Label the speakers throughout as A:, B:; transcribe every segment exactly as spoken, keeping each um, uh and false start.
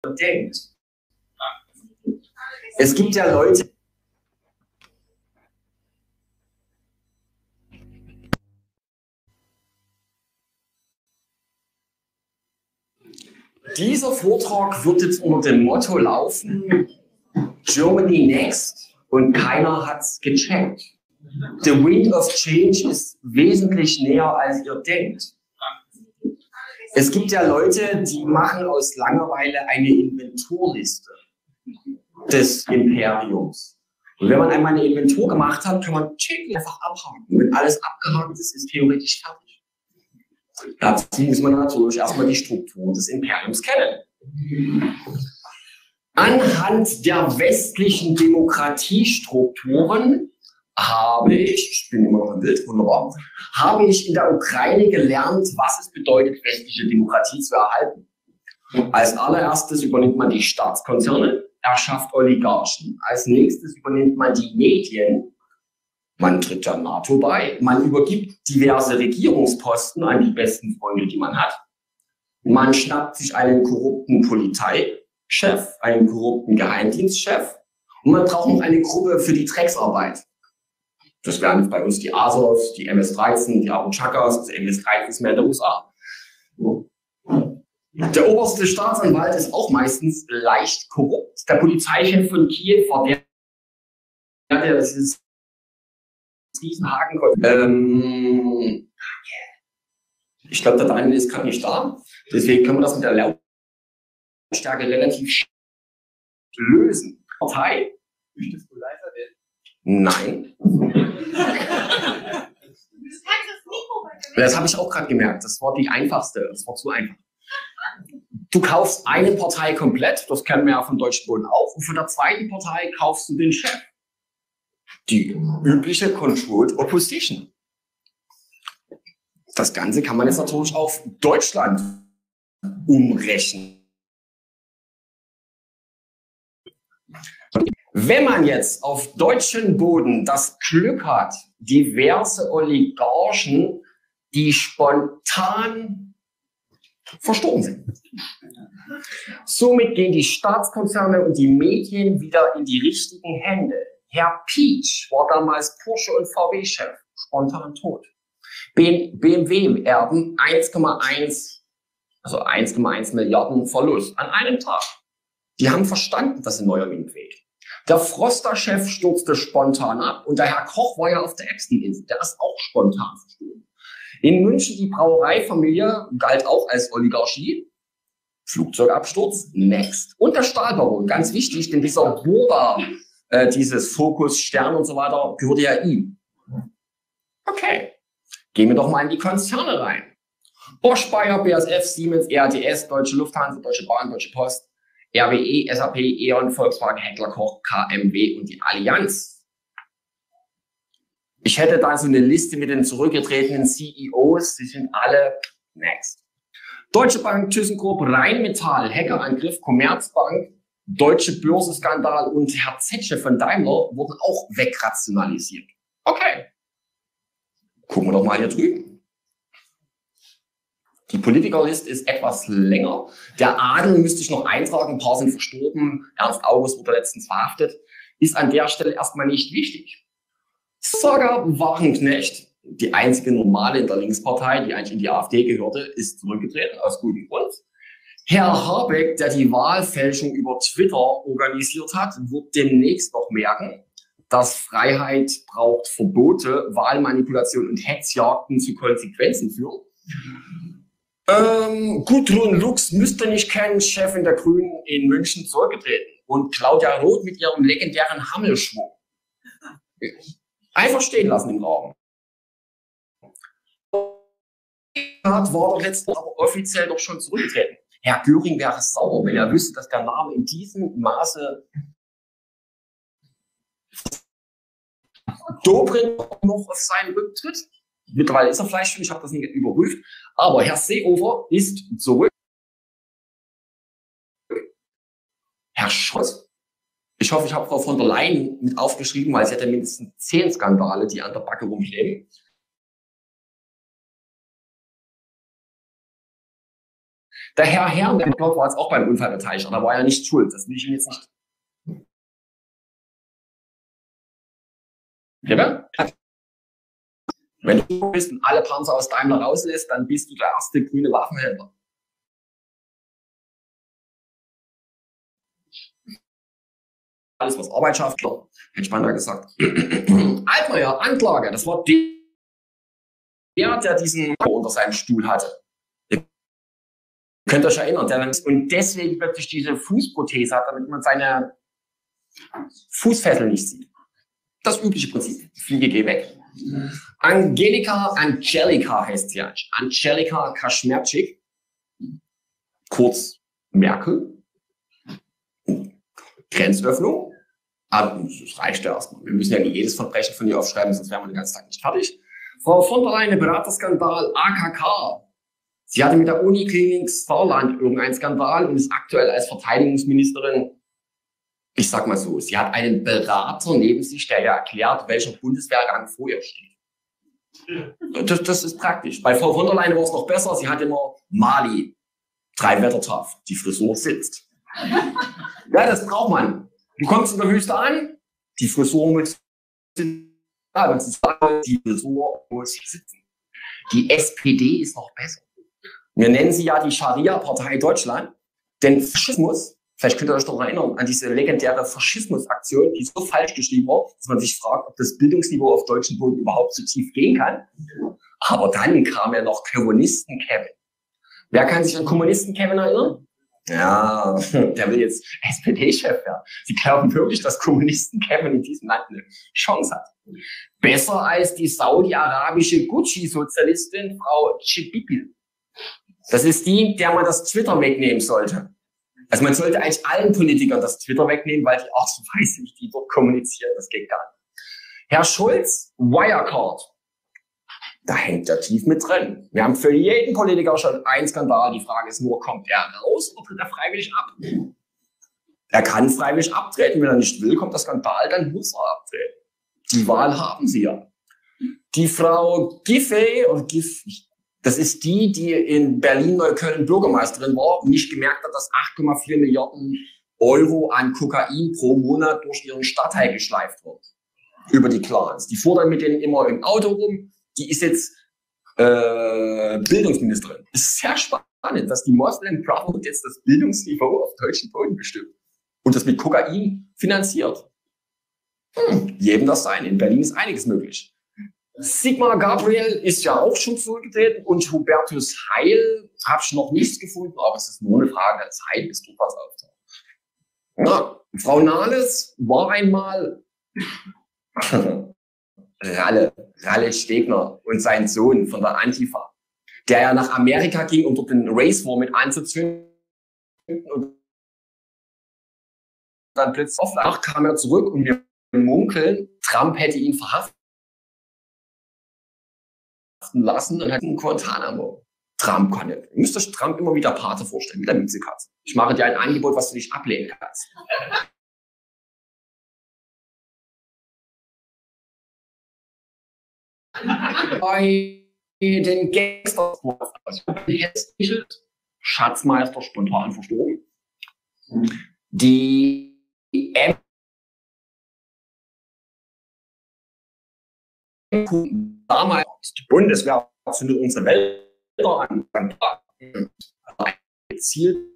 A: denkt. Es gibt ja Leute, dieser Vortrag wird jetzt unter dem Motto laufen, Germany Next, und keiner hat es gecheckt. The Wind of Change ist wesentlich näher, als ihr denkt. Es gibt ja Leute, die machen aus Langeweile eine Inventurliste des Imperiums. Und wenn man einmal eine Inventur gemacht hat, kann man check einfach abhaken. Und wenn alles abgehakt ist, ist theoretisch fertig. Dazu muss man natürlich erstmal die Struktur des Imperiums kennen. Anhand der westlichen Demokratiestrukturen habe ich, ich bin immer noch im Bild, wunderbar, habe ich in der Ukraine gelernt, was es bedeutet, westliche Demokratie zu erhalten. Als allererstes übernimmt man die Staatskonzerne, erschafft Oligarchen. Als nächstes übernimmt man die Medien. Man tritt der NATO bei. Man übergibt diverse Regierungsposten an die besten Freunde, die man hat. Man schnappt sich einen korrupten Polizeichef, einen korrupten Geheimdienstchef. Und man braucht noch eine Gruppe für die Drecksarbeit. Das wären bei uns die Azovs, die M S dreizehn, die Aruchakas. Also M S dreizehn ist mehr in der U S A. Der oberste Staatsanwalt ist auch meistens leicht korrupt. Der Polizeichef von Kiew war der, der dieses Riesenhaken. Ähm, ich glaube, der Daniel ist gerade nicht da. Deswegen können wir das mit der Lautstärke relativ lösen. Partei. Möchtest du leiser werden? Nein. Das habe ich auch gerade gemerkt. Das war die einfachste. Das war zu einfach. Du kaufst eine Partei komplett, das kennen wir ja von Deutschen Boden auch, und von der zweiten Partei kaufst du den Chef. Die übliche Controlled Opposition. Das Ganze kann man jetzt natürlich auf Deutschland umrechnen. Wenn man jetzt auf deutschem Boden das Glück hat, diverse Oligarchen, die spontan verstorben sind. Somit gehen die Staatskonzerne und die Medien wieder in die richtigen Hände. Herr Pietsch war damals Porsche und V W-Chef, spontan tot. B M W-Erben eins Komma eins, also eins Komma eins Milliarden Verlust an einem Tag. Die haben verstanden, dass ein neuer Wind weht. Der Froster-Chef stürzte spontan ab und der Herr Koch war ja auf der Epstein-Insel. Der ist auch spontan verstorben. In München die Brauereifamilie galt auch als Oligarchie. Flugzeugabsturz, next. Und der Stahlbaron, ganz wichtig, denn dieser Burda, äh, dieses Fokus, Stern und so weiter, gehörte ja ihm. Okay, gehen wir doch mal in die Konzerne rein. Bosch, Bayer, B A S F, Siemens, E A D S, Deutsche Lufthansa, Deutsche Bahn, Deutsche Post, R W E, S A P, E.ON, Volkswagen, Heckler Koch, K M W und die Allianz. Ich hätte da so eine Liste mit den zurückgetretenen C E Os, die sind alle next. Deutsche Bank, ThyssenKrupp, Rheinmetall, Hackerangriff, Commerzbank, Deutsche Börsenskandal und Herr Zetsche von Daimler wurden auch wegrationalisiert. Okay, gucken wir doch mal hier drüben. Die Politikerliste ist etwas länger. Der Adel müsste ich noch eintragen, ein paar sind verstorben. Ernst August wurde letztens verhaftet. Ist an der Stelle erstmal nicht wichtig. Saga Wagenknecht, die einzige Normale in der Linkspartei, die eigentlich in die AfD gehörte, ist zurückgetreten, aus gutem Grund. Herr Habeck, der die Wahlfälschung über Twitter organisiert hat, wird demnächst noch merken, dass Freiheit braucht Verbote, Wahlmanipulation und Hetzjagden zu Konsequenzen führen. Ähm, Gudrun Lux müsste nicht kennen, Chefin der Grünen in München, zurückgetreten. Und Claudia Roth mit ihrem legendären Hammelschwung. Einfach stehen lassen im Raum. War doch letztens aber offiziell doch schon zurückgetreten. Herr Göring wäre sauer, wenn er wüsste, dass der Name in diesem Maße Dobrindt noch auf seinen Rücktritt. Mittlerweile ist er vielleicht schon, ich habe das nicht überprüft. Aber Herr Seehofer ist zurück. Herr Scholz. Ich hoffe, ich habe Frau von der Leyen mit aufgeschrieben, weil sie hat ja mindestens zehn Skandale, die an der Backe rumkleben. Der Herr Herrn, der war jetzt auch beim Unfall beteiligt, aber da war ja nicht schuld. Das will ich ihm jetzt nicht. Ja? Wenn du bist und alle Panzer aus Daimler rauslässt, dann bist du der erste grüne Waffenhändler. Alles, was Arbeit schafft, klar, hätte Spanner gesagt. Altmaier, Anklage, das war der, der diesen unter seinem Stuhl hatte. Ihr könnt euch erinnern, der dann, und deswegen plötzlich diese Fußprothese hat, damit man seine Fußfessel nicht sieht. Das übliche Prinzip. Fliege, geh weg. Angelika, Angelika heißt sie eigentlich. Angelika Kaschmerczyk, kurz Merkel. Grenzöffnung. Aber das reicht ja erstmal. Wir müssen ja nicht jedes Verbrechen von ihr aufschreiben, sonst wären wir den ganzen Tag nicht fertig. Frau von der Leyen, Beraterskandal, A K K. Sie hatte mit der Uniklinik Saarland irgendeinen Skandal und ist aktuell als Verteidigungsministerin, ich sag mal so, sie hat einen Berater neben sich, der ja erklärt, welcher Bundeswehrrang vor ihr steht. Das, das ist praktisch. Bei Frau von der Leyen war es noch besser. Sie hat immer Mali, drei Wettertaft, die Frisur sitzt. Ja, das braucht man. Du kommst in der Wüste an, die Frisur muss sitzen. Die Frisur muss sitzen. Die S P D ist noch besser. Wir nennen sie ja die Scharia-Partei Deutschland, denn Faschismus, vielleicht könnt ihr euch noch erinnern an diese legendäre Faschismus-Aktion, die so falsch geschrieben war, dass man sich fragt, ob das Bildungsniveau auf deutschem Boden überhaupt so tief gehen kann. Aber dann kam ja noch Kommunisten-Kevin. Wer kann sich an Kommunisten-Kevin erinnern? Ja, der will jetzt S P D-Chef werden. Sie glauben wirklich, dass Kommunisten-Kevin in diesem Land eine Chance hat. Besser als die saudi-arabische Gucci-Sozialistin Frau Cibipil. Das ist die, der man das Twitter wegnehmen sollte. Also man sollte eigentlich allen Politikern das Twitter wegnehmen, weil die Art und Weise, wie die dort kommunizieren, das geht gar nicht. Herr Schulz, Wirecard. Da hängt er tief mit drin. Wir haben für jeden Politiker schon einen Skandal. Die Frage ist nur, kommt er raus oder tritt er freiwillig ab? Er kann freiwillig abtreten. Wenn er nicht will, kommt der Skandal, dann muss er abtreten. Die Wahl haben sie ja. Die Frau Giffey, oder Giff, das ist die, die in Berlin-Neukölln Bürgermeisterin war und nicht gemerkt hat, dass acht Komma vier Milliarden Euro an Kokain pro Monat durch ihren Stadtteil geschleift wird. Über die Clans. Die fuhr dann mit denen immer im Auto rum. Die ist jetzt äh, Bildungsministerin. Es ist sehr spannend, dass die Muslim Brotherhood jetzt das Bildungsniveau auf deutschen Boden bestimmt und das mit Kokain finanziert. Hm, jedem das sein. In Berlin ist einiges möglich. Sigmar Gabriel ist ja auch schon zurückgetreten und Hubertus Heil habe ich noch nichts gefunden, aber es ist nur eine Frage der Zeit, bis du was auftaucht. Ja, Frau Nahles war einmal Ralle, Ralle Stegner und sein Sohn von der Antifa, der ja nach Amerika ging, um dort den Race War mit anzuzünden und dann plötzlich danach kam er zurück und wir munkeln, Trump hätte ihn verhaften lassen und hat einen Guantanamo. Trump kann nicht. Ihr müsst euch Trump immer wieder Pate vorstellen, mit der Miezekatze. Ich mache dir ein Angebot, was du nicht ablehnen kannst. Bei den Gangsters, Schatzmeister spontan verstorben. Die M damals die Bundeswehr zündet unsere Wälder an. Gezielt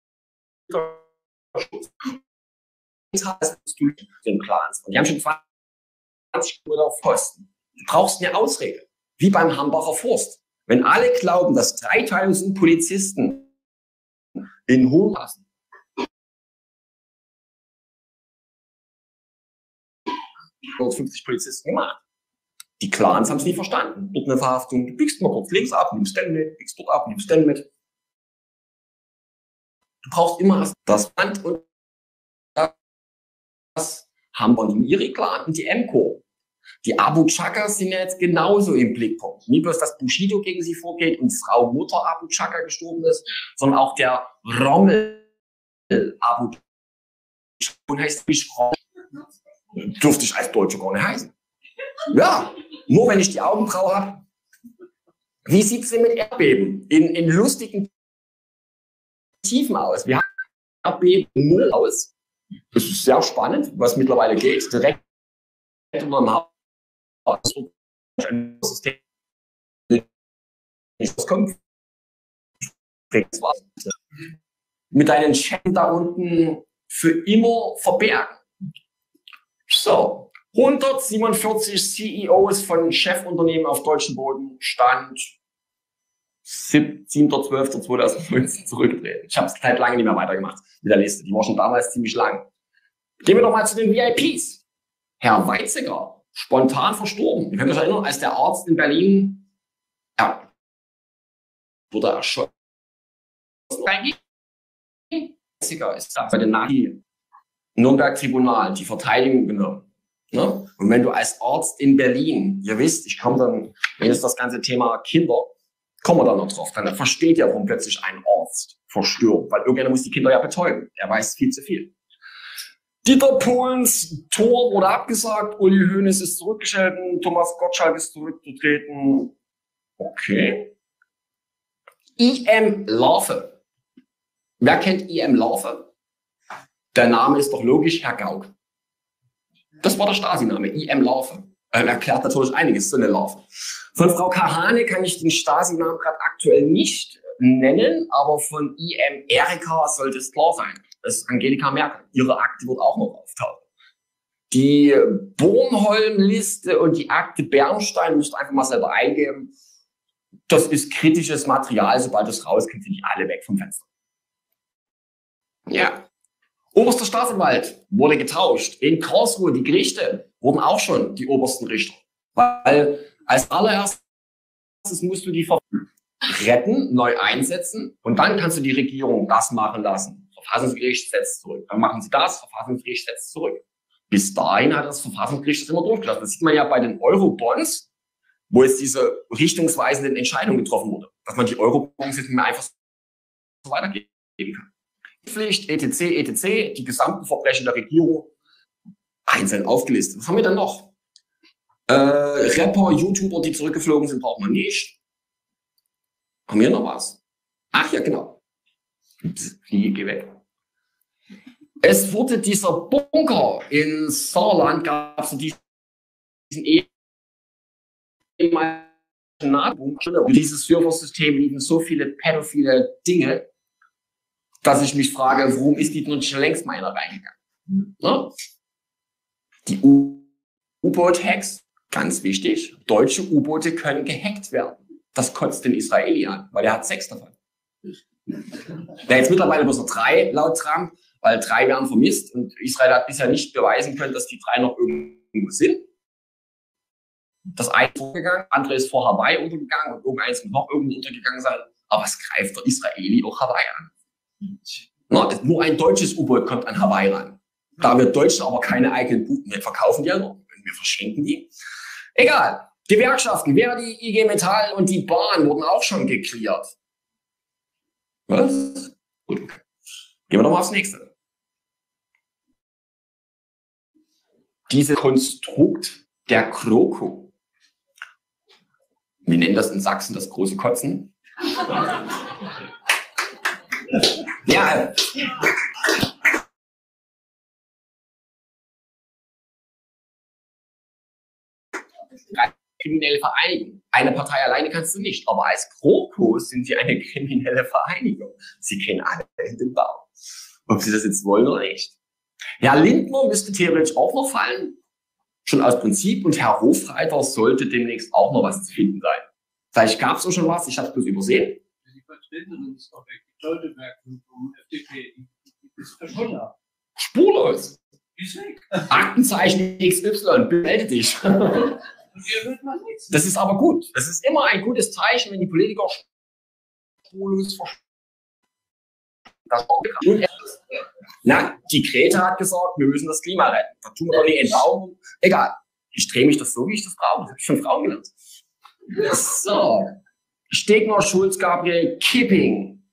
A: den Clans. Die haben schon zwanzig Uhr auf Posten. Du brauchst eine Ausrede. Wie beim Hambacher Forst. Wenn alle glauben, dass dreitausend Polizisten in Hohen lassen, hundertfünfzig Polizisten gemacht. Die Clans haben es nie verstanden. Dort eine Verhaftung, du biegst mal kurz links ab, nimmst den mit, biegst dort ab, nimmst den mit. Du brauchst immer das Land und das haben wir die Iri-Clan und die M-Corps. Die Abu Chakas sind ja jetzt genauso im Blickpunkt. Nicht bloß, dass Bushido gegen sie vorgeht und Frau Mutter Abu Chaka gestorben ist, sondern auch der Rommel Abu Chaka heißt dürfte ich als Deutscher gar nicht heißen. Ja, nur wenn ich die Augenbraue habe. Wie sieht es denn mit Erdbeben? In, in lustigen Tiefen aus. Wir haben Erdbeben null aus. Das ist sehr spannend, was mittlerweile geht. Direkt unter dem Haus. Das kommt. Mit deinen Schecken da unten für immer verbergen. So, hundertsiebenundvierzig C E Os von Chefunternehmen auf deutschem Boden, Stand siebter zwölfter zweitausendneunzehn zurückgedreht. Ich habe es seit lange nicht mehr weitergemacht mit der Liste. Die war schon damals ziemlich lang. Gehen wir doch mal zu den V I Ps. Herr Weizsäcker, spontan verstorben. Ihr könnt euch erinnern, als der Arzt in Berlin ja, wurde erschossen. Weizsäcker ist da bei den Nazi Nürnberg-Tribunal die Verteidigung genommen. Ne? Und wenn du als Arzt in Berlin, ihr wisst, ich komme dann, wenn es das ganze Thema Kinder, kommen wir da noch drauf, dann versteht ja, warum plötzlich ein Arzt verstirbt, weil irgendjemand muss die Kinder ja betäuben. Er weiß viel zu viel. Dieter Pohlens Tor wurde abgesagt, Uli Hoeneß ist zurückgeschaltet, Thomas Gottschalk ist zurückgetreten. Okay. I M Larve. Wer kennt I M Larve? Der Name ist doch logisch, Herr Gauck. Das war der Stasi-Name, I M Larve. Er erklärt natürlich einiges, so eine Larve. Von Frau Kahane kann ich den Stasi-Namen gerade aktuell nicht nennen, aber von I M Erika sollte es klar sein. Das ist Angelika Merkel. Ihre Akte wird auch noch auftauchen. Die Bornholm-Liste und die Akte Bernstein müsst ihr einfach mal selber eingeben. Das ist kritisches Material. Sobald es rauskommt, sind die alle weg vom Fenster. Ja. Oberster Staatsanwalt wurde getauscht. In Karlsruhe, die Gerichte wurden auch schon die obersten Richter. Weil als allererstes musst du die Verfassung retten, neu einsetzen und dann kannst du die Regierung das machen lassen. Verfassungsgericht setzt zurück. Dann machen sie das, Verfassungsgericht setzt zurück. Bis dahin hat das Verfassungsgericht das immer durchgelassen. Das sieht man ja bei den Euro-Bonds, wo jetzt diese richtungsweisenden Entscheidungen getroffen wurde, dass man die Euro-Bonds jetzt nicht mehr einfach so weitergeben kann. Pflicht, et cetera, et cetera, die gesamten Verbrechen der Regierung einzeln aufgelistet. Was haben wir dann noch? Äh, Rapper, YouTuber, die zurückgeflogen sind, braucht man nicht. Haben wir noch was? Ach ja, genau. Fliege, geh weg. Es wurde dieser Bunker in Saarland, gab es diesen ehemaligen Bunker. Und dieses Serversystem liegen so viele pädophile Dinge, dass ich mich frage, warum ist die nun schon längst mal einer reingegangen? Ne? Die U-Boot-Hacks, ganz wichtig, deutsche U-Boote können gehackt werden. Das kotzt den Israeli an, weil er hat sechs davon. Da jetzt mittlerweile bloß noch drei laut Trump, weil drei werden vermisst und Israel hat bisher nicht beweisen können, dass die drei noch irgendwo sind. Das eine ist vorgegangen, andere ist vor Hawaii untergegangen und irgendeins wird noch irgendwo untergegangen sein. Aber es greift der Israeli auch Hawaii an. Na, nur ein deutsches U-Boot kommt an Hawaii ran. Da wir Deutschen aber keine eigenen Boote mehr verkaufen, die ja noch, wir verschenken die. Egal. Gewerkschaften, Verdi, I G Metall und die Bahn wurden auch schon geklärt. Was? Gut. Gehen wir doch mal aufs nächste. Dieses Konstrukt der Kroko. Wir nennen das in Sachsen das große Kotzen. Ja. Kriminelle Vereinigung. Eine Partei alleine kannst du nicht, aber als Krokos sind sie eine kriminelle Vereinigung. Sie kennen alle in den Bau. Ob sie das jetzt wollen oder nicht. Herr Lindner müsste theoretisch auch noch fallen, schon aus Prinzip, und Herr Hofreiter sollte demnächst auch noch was zu finden sein. Vielleicht gab es auch schon was, ich habe es bloß übersehen.
B: Die Vertreterin ist doch weg, die Stoltenberg vom F D P, die ist verschwunden.
A: Spurlos.
B: Die ist weg.
A: Aktenzeichen X Y, melde dich.
B: Und hier hört man nichts.
A: Das ist aber gut. Das ist immer ein gutes Zeichen, wenn die Politiker spurlos verschwinden. Na, die Greta hat gesagt, wir müssen das Klima retten. Da tun wir doch nicht Entaugung. Egal. Ich drehe mich das so, wie ich das brauche. Das habe ich von Frauen gelernt. So. Stegner, Schulz, Gabriel, Kipping.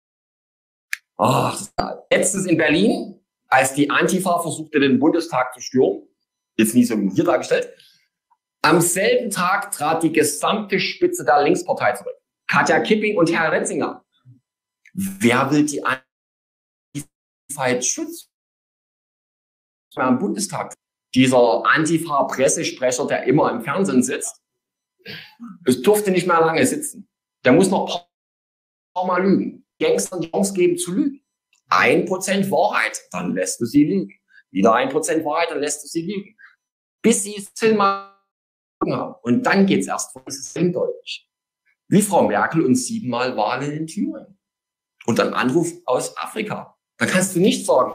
A: Ach, letztes in Berlin, als die Antifa versuchte, den Bundestag zu stürmen, jetzt nie so wie hier dargestellt, am selben Tag trat die gesamte Spitze der Linkspartei zurück. Katja Kipping und Herr Retzinger. Wer will die Antifa jetzt schützen? Im Bundestag. Dieser Antifa-Pressesprecher, der immer im Fernsehen sitzt, es durfte nicht mehr lange sitzen. Der muss noch ein paar Mal lügen. Gangstern die Chance geben zu lügen. Ein Prozent Wahrheit, dann lässt du sie lügen. Wieder ein Prozent Wahrheit, dann lässt du sie lügen. Bis sie es zehnmal haben. Und dann geht es erst vor. Das ist eindeutig. Wie Frau Merkel und siebenmal Wahlen in Thüringen. Und ein Anruf aus Afrika. Da kannst du nicht sagen,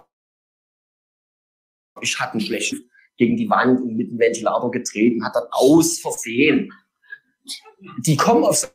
A: ich hatte einen schlechten gegen die Wand und mit dem Ventilator getreten, hat dann aus Versehen. Die kommen auf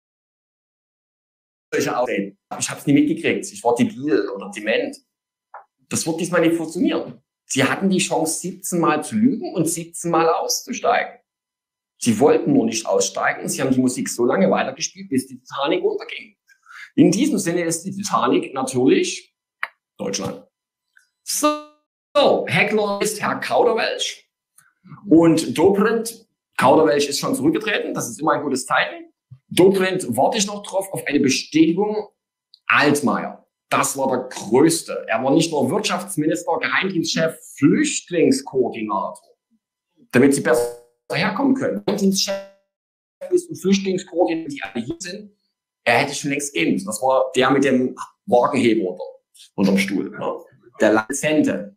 A: solche Ausreden. Ich habe es nie mitgekriegt. Ich war debil oder dement. Das wird diesmal nicht funktionieren. Sie hatten die Chance, siebzehn Mal zu lügen und siebzehn Mal auszusteigen. Sie wollten nur nicht aussteigen. Sie haben die Musik so lange weitergespielt, bis die Titanic unterging. In diesem Sinne ist die Titanic natürlich Deutschland. So. So, Heckler ist Herr Kauderwelsch und Dobrindt, Kauderwelsch ist schon zurückgetreten, das ist immer ein gutes Zeichen. Dobrindt warte ich noch drauf auf eine Bestätigung. Altmaier, das war der Größte. Er war nicht nur Wirtschaftsminister, Geheimdienstchef, Flüchtlingskoordinator, damit sie besser herkommen können. Geheimdienstchef ist und Flüchtlingskoordinator, die alle hier sind, er hätte schon längst gehen müssen. Das war der mit dem Wagenheber unter, unterm Stuhl, ne? Der Lanzente.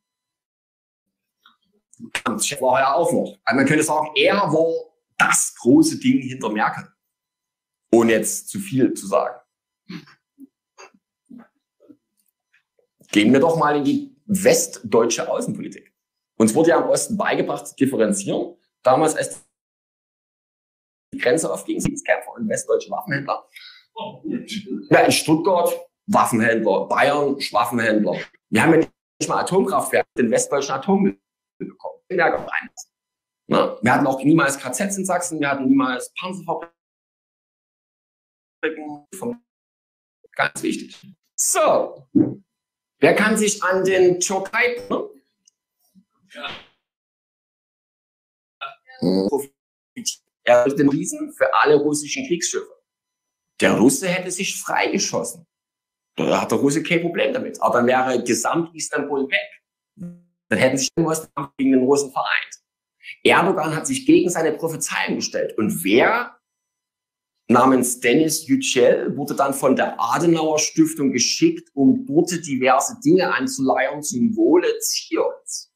A: Chef war er auch noch. Also man könnte sagen, er war das große Ding hinter Merkel. Ohne jetzt zu viel zu sagen. Gehen wir doch mal in die westdeutsche Außenpolitik. Uns wurde ja im Osten beigebracht zu differenzieren. Damals, als die Grenze aufging, Kriegskämpfer und westdeutsche Waffenhändler. Ja, in Stuttgart Waffenhändler, Bayern Waffenhändler. Wir haben ja nicht mal Atomkraftwerke, den westdeutschen Atommüll bekommen. Ja, wir hatten auch niemals K Zs in Sachsen, wir hatten niemals Panzerfabriken. Ganz wichtig. So, wer kann sich an den Türkei ne? ja. Er will den Riesen für alle russischen Kriegsschiffe. Der Russe hätte sich freigeschossen. Da hat der Russe kein Problem damit. Aber dann wäre gesamt Istanbul weg. Dann hätten sich den Osten gegen den Russen vereint. Erdogan hat sich gegen seine Prophezeiung gestellt. Und wer namens Dennis Yücel wurde dann von der Adenauer Stiftung geschickt, um dort diverse Dinge anzuleiern zum Wohle Zions.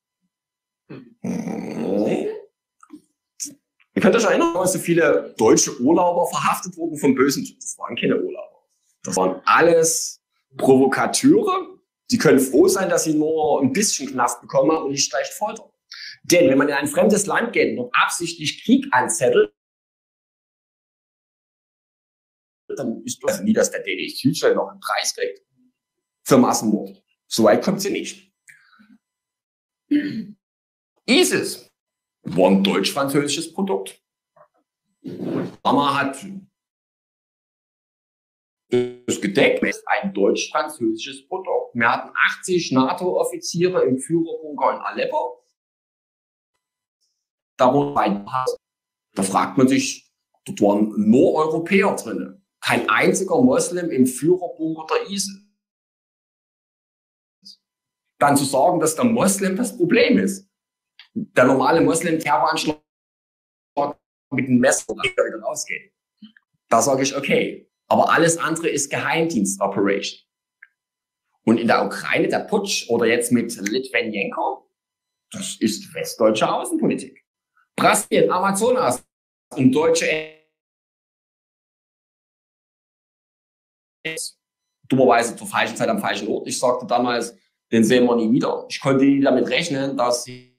A: Hm. Ihr könnt euch erinnern, dass so viele deutsche Urlauber verhaftet wurden vom Bösen. Das waren keine Urlauber. Das waren alles Provokateure. Sie können froh sein, dass sie nur ein bisschen Knast bekommen haben und nicht leicht Folter. Denn wenn man in ein fremdes Land geht und absichtlich Krieg anzettelt, dann ist das nie, dass der Dennis Yücel noch einen Preis kriegt für Massenmord. So weit kommt sie nicht. ISIS war ein deutsch-französisches Produkt. Mama hat das gedeckt ist ein deutsch-französisches Produkt. Wir hatten achtzig NATO-Offiziere im Führerbunker in Aleppo. Da, da fragt man sich, dort waren nur Europäer drin. Kein einziger Moslem im Führerbunker der ISIS. Dann zu sagen, dass der Moslem das Problem ist. Der normale Moslem Terroranschlag mit dem Messer wieder rausgeht. Da sage ich, okay. Aber alles andere ist Geheimdienst-Operation. Und in der Ukraine der Putsch oder jetzt mit Litvenenko, das ist westdeutsche Außenpolitik. Brasilien, Amazonas und deutsche dummerweise zur falschen Zeit am falschen Ort. Ich sagte damals, den sehen wir nie wieder. Ich konnte nie damit rechnen, dass hier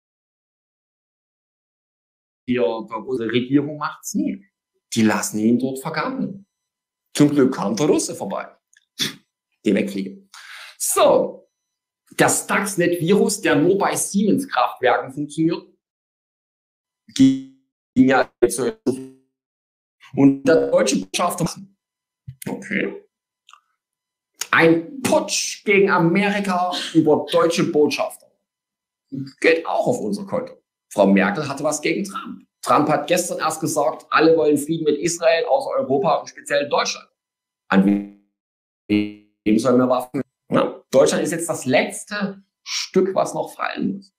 A: unsere Regierung macht es nie. Die lassen ihn dort vergammeln. Zum Glück kam der Russe vorbei. Die wegfliegen. So, der Stuxnet-Virus, der nur bei Siemens-Kraftwerken funktioniert, ging ja zu. Und der deutsche Botschafter. Okay. Ein Putsch gegen Amerika über deutsche Botschafter. Geht auch auf unser Konto. Frau Merkel hatte was gegen Trump. Trump hat gestern erst gesagt, alle wollen Frieden mit Israel, außer Europa und speziell Deutschland. An Wem sollen wir Waffen? Ja, Deutschland ist jetzt das letzte Stück, was noch fallen muss.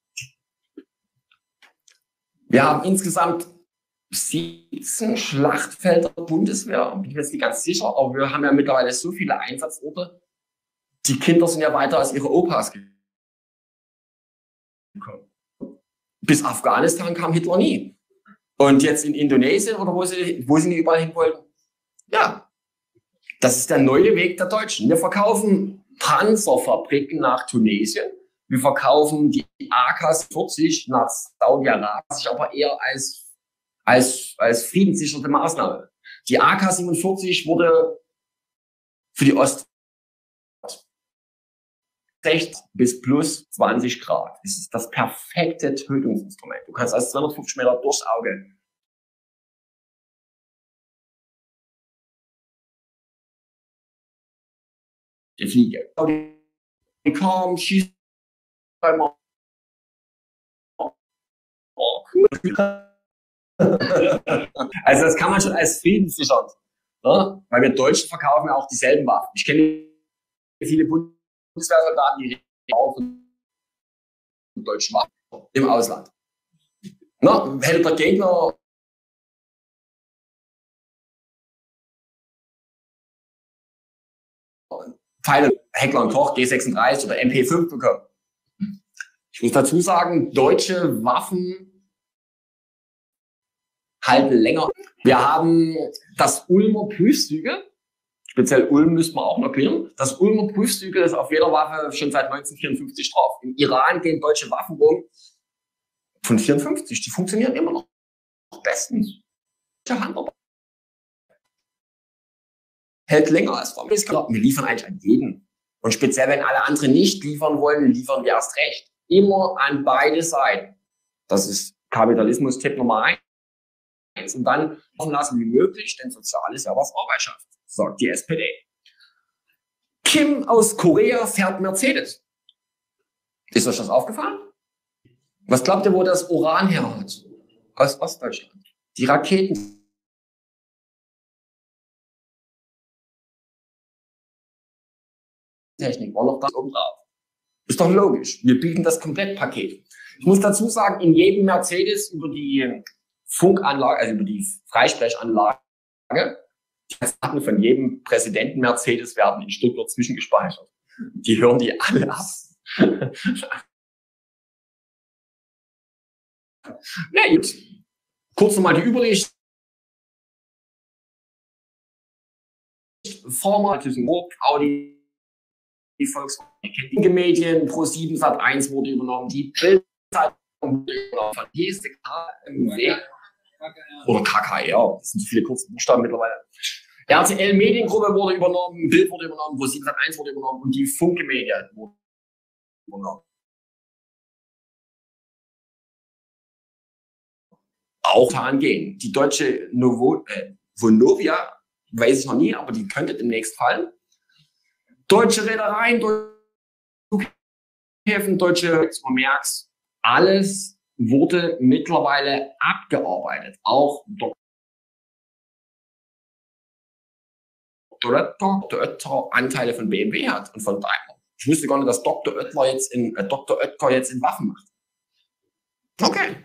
A: Wir haben insgesamt siebzehn Schlachtfelder der Bundeswehr. Bin ich mir jetzt nicht ganz sicher, aber wir haben ja mittlerweile so viele Einsatzorte. Die Kinder sind ja weiter als ihre Opas gekommen. Bis Afghanistan kam Hitler nie. Und jetzt in Indonesien oder wo sie, wo sie nicht überall hin wollten. Ja, das ist der neue Weg der Deutschen. Wir verkaufen Panzerfabriken nach Tunesien. Wir verkaufen die A K vierzig nach Saudi-Arabien, aber eher als, als, als friedenssichernde Maßnahme. Die A K siebenundvierzig wurde für die Ost sechzig bis plus zwanzig Grad. Das ist das perfekte Tötungsinstrument. Du kannst als zweihundertfünfzig Meter durchs Auge die Fliege. Die kam, schießt einmal. Oh, cool. Also das kann man schon als friedenssichernd. Ne? Weil wir Deutschen verkaufen ja auch dieselben Waffen. Ich kenne viele Bundeswehrsoldaten, die auch deutsche Waffen im Ausland. Ne? Hätte der Gegner Pfeile, Heckler und Koch, G sechsunddreißig oder M P fünf bekommen. Ich muss dazu sagen, deutsche Waffen halten länger. Wir haben das Ulmer Prüfsiegel, speziell Ulm müsste man auch noch klären. Das Ulmer Prüfsiegel ist auf jeder Waffe schon seit neunzehnhundertvierundfünfzig drauf. Im Iran gehen deutsche Waffen rum von vierundfünfzig. Die funktionieren immer noch bestens. Hält länger als wir. Wir liefern eigentlich an jeden. Und speziell, wenn alle anderen nicht liefern wollen, liefern wir erst recht. Immer an beide Seiten. Das ist Kapitalismus-Tipp Nummer eins. Und dann machen lassen wie möglich, denn sozial ist ja was Arbeit schafft, sagt die S P D. Kim aus Korea fährt Mercedes. Ist euch das aufgefallen? Was glaubt ihr, wo das Uran her hat? Aus Ostdeutschland. Die Raketen. Technik war noch da oben drauf. Ist doch logisch. Wir bieten das Komplettpaket. Ich muss dazu sagen, in jedem Mercedes über die Funkanlage, also über die Freisprechanlage, die Daten von jedem Präsidenten Mercedes werden in Stuttgart zwischengespeichert. Die hören die alle ab. Na gut. Kurz nochmal die Übersicht. Former, Audi, die Volkswagen, die Medien, Pro sieben Sat eins wurde übernommen, die Bild-Zeitung wurde übernommen, von G S K M W oder K K R, das sind so viele kurze Buchstaben mittlerweile. R T L Mediengruppe wurde übernommen, Bild wurde übernommen, Pro sieben Sat eins wurde übernommen und die Funke Medien wurde übernommen. Auch daran gehen. Die deutsche Novo, äh, Vonovia, weiß ich noch nie, aber die könnte demnächst fallen. Deutsche Reedereien, deutsche Flughäfen, deutsche Merks, alles wurde mittlerweile abgearbeitet. Auch Doktor Oetker, Doktor Oetker Anteile von B M W hat und von Daimler. Ich wusste gar nicht, dass Doktor Oetker jetzt in, äh, Doktor Oetker jetzt in Waffen macht. Okay.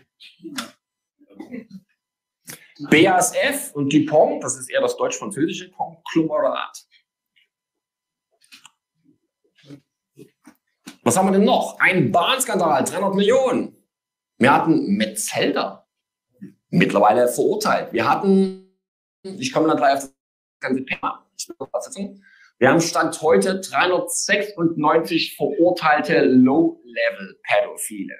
A: B A S F und Dupont, das ist eher das deutsch-französische Konglomerat. Was haben wir denn noch? Ein Bahnskandal, dreihundert Millionen. Wir hatten Metzelder, mittlerweile verurteilt. Wir hatten, ich komme dann gleich auf das ganze Thema, wir haben Stand heute dreihundertsechsundneunzig verurteilte Low-Level-Pädophile.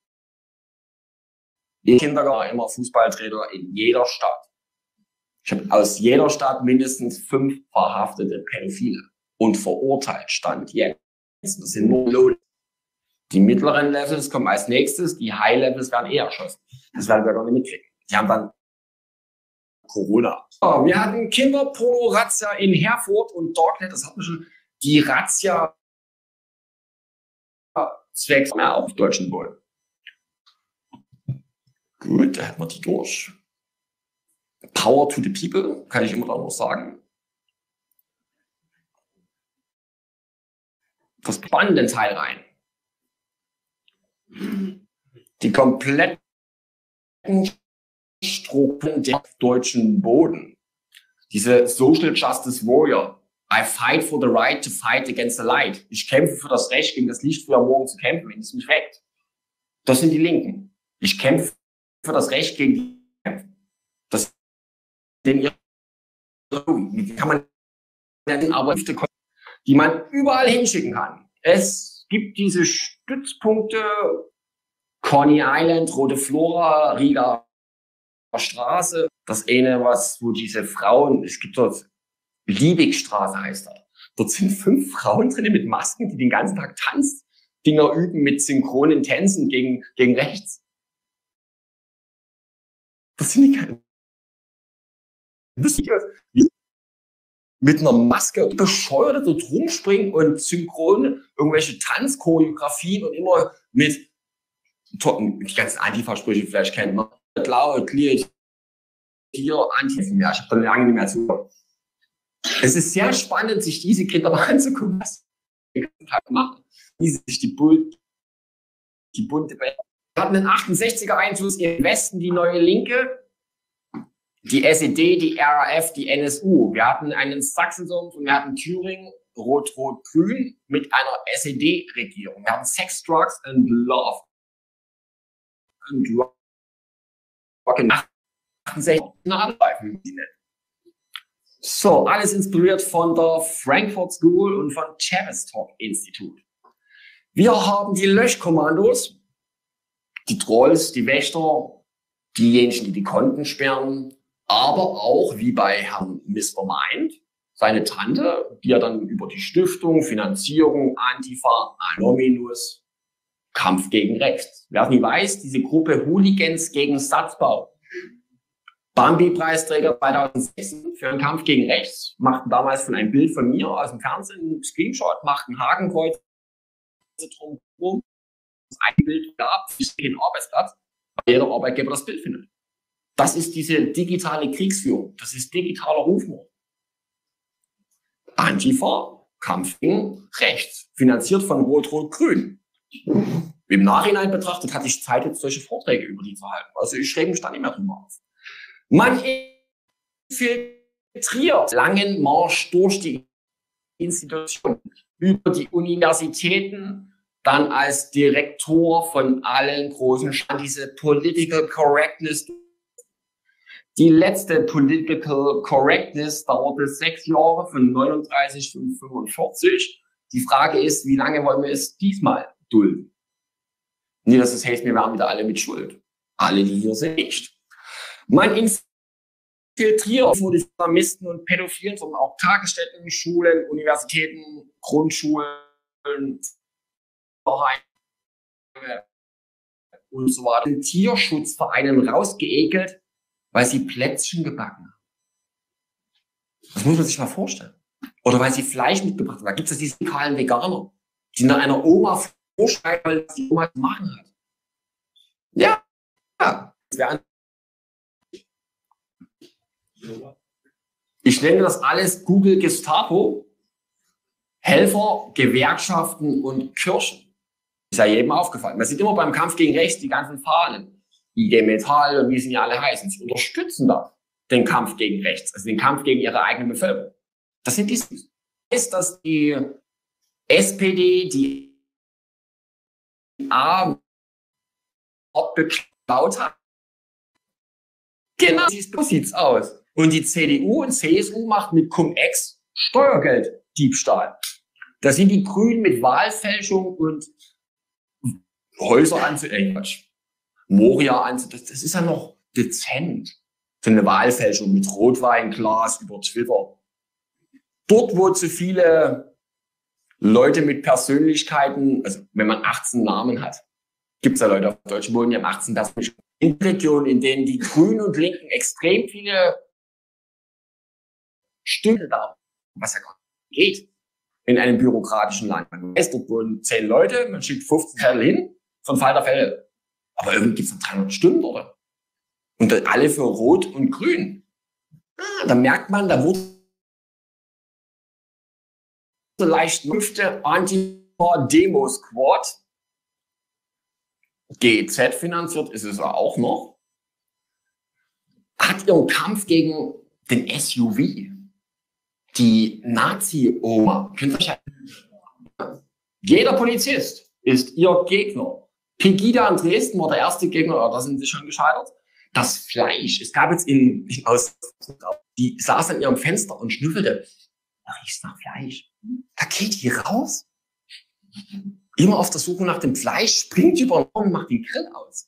A: Die Kindergarten, immer Fußballtrainer in jeder Stadt. Ich habe aus jeder Stadt mindestens fünf verhaftete Pädophile und verurteilt, Stand jetzt. Das sind nur Low. Die mittleren Levels kommen als nächstes, die High Levels werden eher erschossen. Das werden wir gar nicht mitkriegen. Die haben dann Corona. So, wir hatten Kinderporno-Razzia in Herford und Darknet, das hatten wir schon. Die Razzia zwecks mehr auf deutschen Boden. Gut, da hätten wir die durch. Power to the people, kann ich immer noch sagen. das spannende Teil rein. Die kompletten Strukturen der deutschen Boden. Diese Social Justice Warrior. I fight for the right to fight against the light. Ich kämpfe für das Recht, gegen das Licht früher morgen zu kämpfen, wenn es mich weckt. Das sind die Linken. Ich kämpfe für das Recht gegen die Kämpfe. Das sind ihre, die kann man aber die man überall hinschicken kann. Es gibt diese Stützpunkte, Coney Island, Rote Flora, Riga Straße. Das eine, was, wo diese Frauen, es gibt dort Liebigstraße heißt das. Dort sind fünf Frauen drin mit Masken, die den ganzen Tag Tanzdinger üben mit synchronen Tänzen gegen, gegen rechts. Das sind die keine. Das ist mit einer Maske bescheuerte dort rumspringen und synchron irgendwelche Tanzchoreografien und immer mit die ganzen Antifa-Sprüche vielleicht kennt man. Laut, clear, hier, Antifa. Ja, ich habe dann lange nicht mehr zugehört. Es ist sehr spannend, sich diese Kinder mal anzugucken, was sie den ganzen Tag machen. Wie sie sich die, Bull, die bunte Welt. Wir hatten den achtundsechziger Einfluss im Westen, die Neue Linke, die S E D, die R A F, die N S U. Wir hatten einen Sachsensumpf und wir hatten Thüringen, Rot-Rot-Grün mit einer S E D-Regierung. Wir hatten Sex, Drugs and Love and Rock and achtundsechzig. So, alles inspiriert von der Frankfurt School und von Tavistock Institut. Wir haben die Löschkommandos, die Trolls, die Wächter, diejenigen, die die Konten sperren, aber auch, wie bei Herrn Mister Mind, seine Tante, die ja dann über die Stiftung, Finanzierung, Antifa, Anonymous, Kampf gegen Rechts. Wer nie weiß, diese Gruppe Hooligans gegen Satzbau. Bambi-Preisträger zweitausendsechzehn für einen Kampf gegen Rechts, machten damals von einem Bild von mir aus dem Fernsehen einen Screenshot, machten Hakenkreuz drumherum, ein Bild gab, ist kein Arbeitsplatz, weil jeder Arbeitgeber das Bild findet. Das ist diese digitale Kriegsführung, das ist digitaler Rufmord. Antifa, Kampf gegen Rechts, finanziert von Rot-Rot-Grün. Im Nachhinein betrachtet hatte ich Zeit, jetzt solche Vorträge über die zu halten. Also ich schreibe mich da nicht mehr drüber auf. Man infiltriert langen Marsch durch die Institutionen, über die Universitäten, dann als Direktor von allen großen Städten, diese Political Correctness. Die letzte Political Correctness dauerte sechs Jahre, von neununddreißig bis fünfundvierzig. Die Frage ist, wie lange wollen wir es diesmal dulden? Nee, das heißt, wir werden wieder alle mit Schuld. Alle, die hier sind, nicht. Man infiltriert nur die Islamisten und Pädophilen, sondern auch Tagesstätten, Schulen, Universitäten, Grundschulen, und so weiter. In Tierschutzvereinen rausgeekelt, weil sie Plätzchen gebacken haben. Das muss man sich mal vorstellen. Oder weil sie Fleisch mitgebracht haben. Da gibt es diese lokalen Veganer, die nach einer Oma vorschreiben, was die Oma zu machen hat. Ja, ja. Ich nenne das alles Google Gestapo, Helfer, Gewerkschaften und Kirchen. Ist ja jedem aufgefallen. Man sieht immer beim Kampf gegen Rechts die ganzen Fahnen. I G Metall und wie sie alle heißen. Sie unterstützen da den Kampf gegen Rechts, also den Kampf gegen ihre eigene Bevölkerung. Das sind die. Ist, dass die S P D, die A beklaut hat. Genau, so sieht's aus. Und die C D U und C S U macht mit Cum-Ex Steuergelddiebstahl. Da sind die Grünen mit Wahlfälschung und Häuser anzunehmen. Moria anzunehmen. Das, das ist ja noch dezent. So eine Wahlfälschung mit Rotweinglas über Twitter. Dort, wo zu viele Leute mit Persönlichkeiten, also wenn man achtzehn Namen hat, gibt es ja Leute auf dem deutschen Boden, die haben achtzehn Persönlichkeiten. In Regionen, in denen die Grünen und Linken extrem viele Stimmen da, was ja gar nicht geht, in einem bürokratischen Land. Man weiß, dort wohnen zehn Leute, man schickt fünfzehn Zettel hin, von Fall der Fälle. Aber irgendwie gibt es dreihundert Stimmen, oder? Und alle für Rot und Grün. Ah, da merkt man, da wurde so leicht Lüfte, Anti Demo-Squad. G Z finanziert ist es auch noch. Hat ihren Kampf gegen den S U V. Die Nazi-Oma. Könnt ihr euch ja. Jeder Polizist ist ihr Gegner. Pegida in Dresden war der erste Gegner, da sind sie schon gescheitert. Das Fleisch, es gab jetzt in, in aus, die saß an ihrem Fenster und schnüffelte. Da riecht's nach Fleisch. Da geht die raus. Immer auf der Suche nach dem Fleisch, springt über den Baum und macht den Grill aus.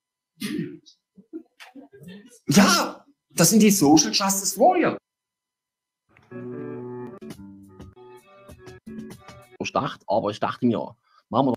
A: Ja, das sind die Social Justice Warrior. Ich dachte, aber ich dachte mir, machen wir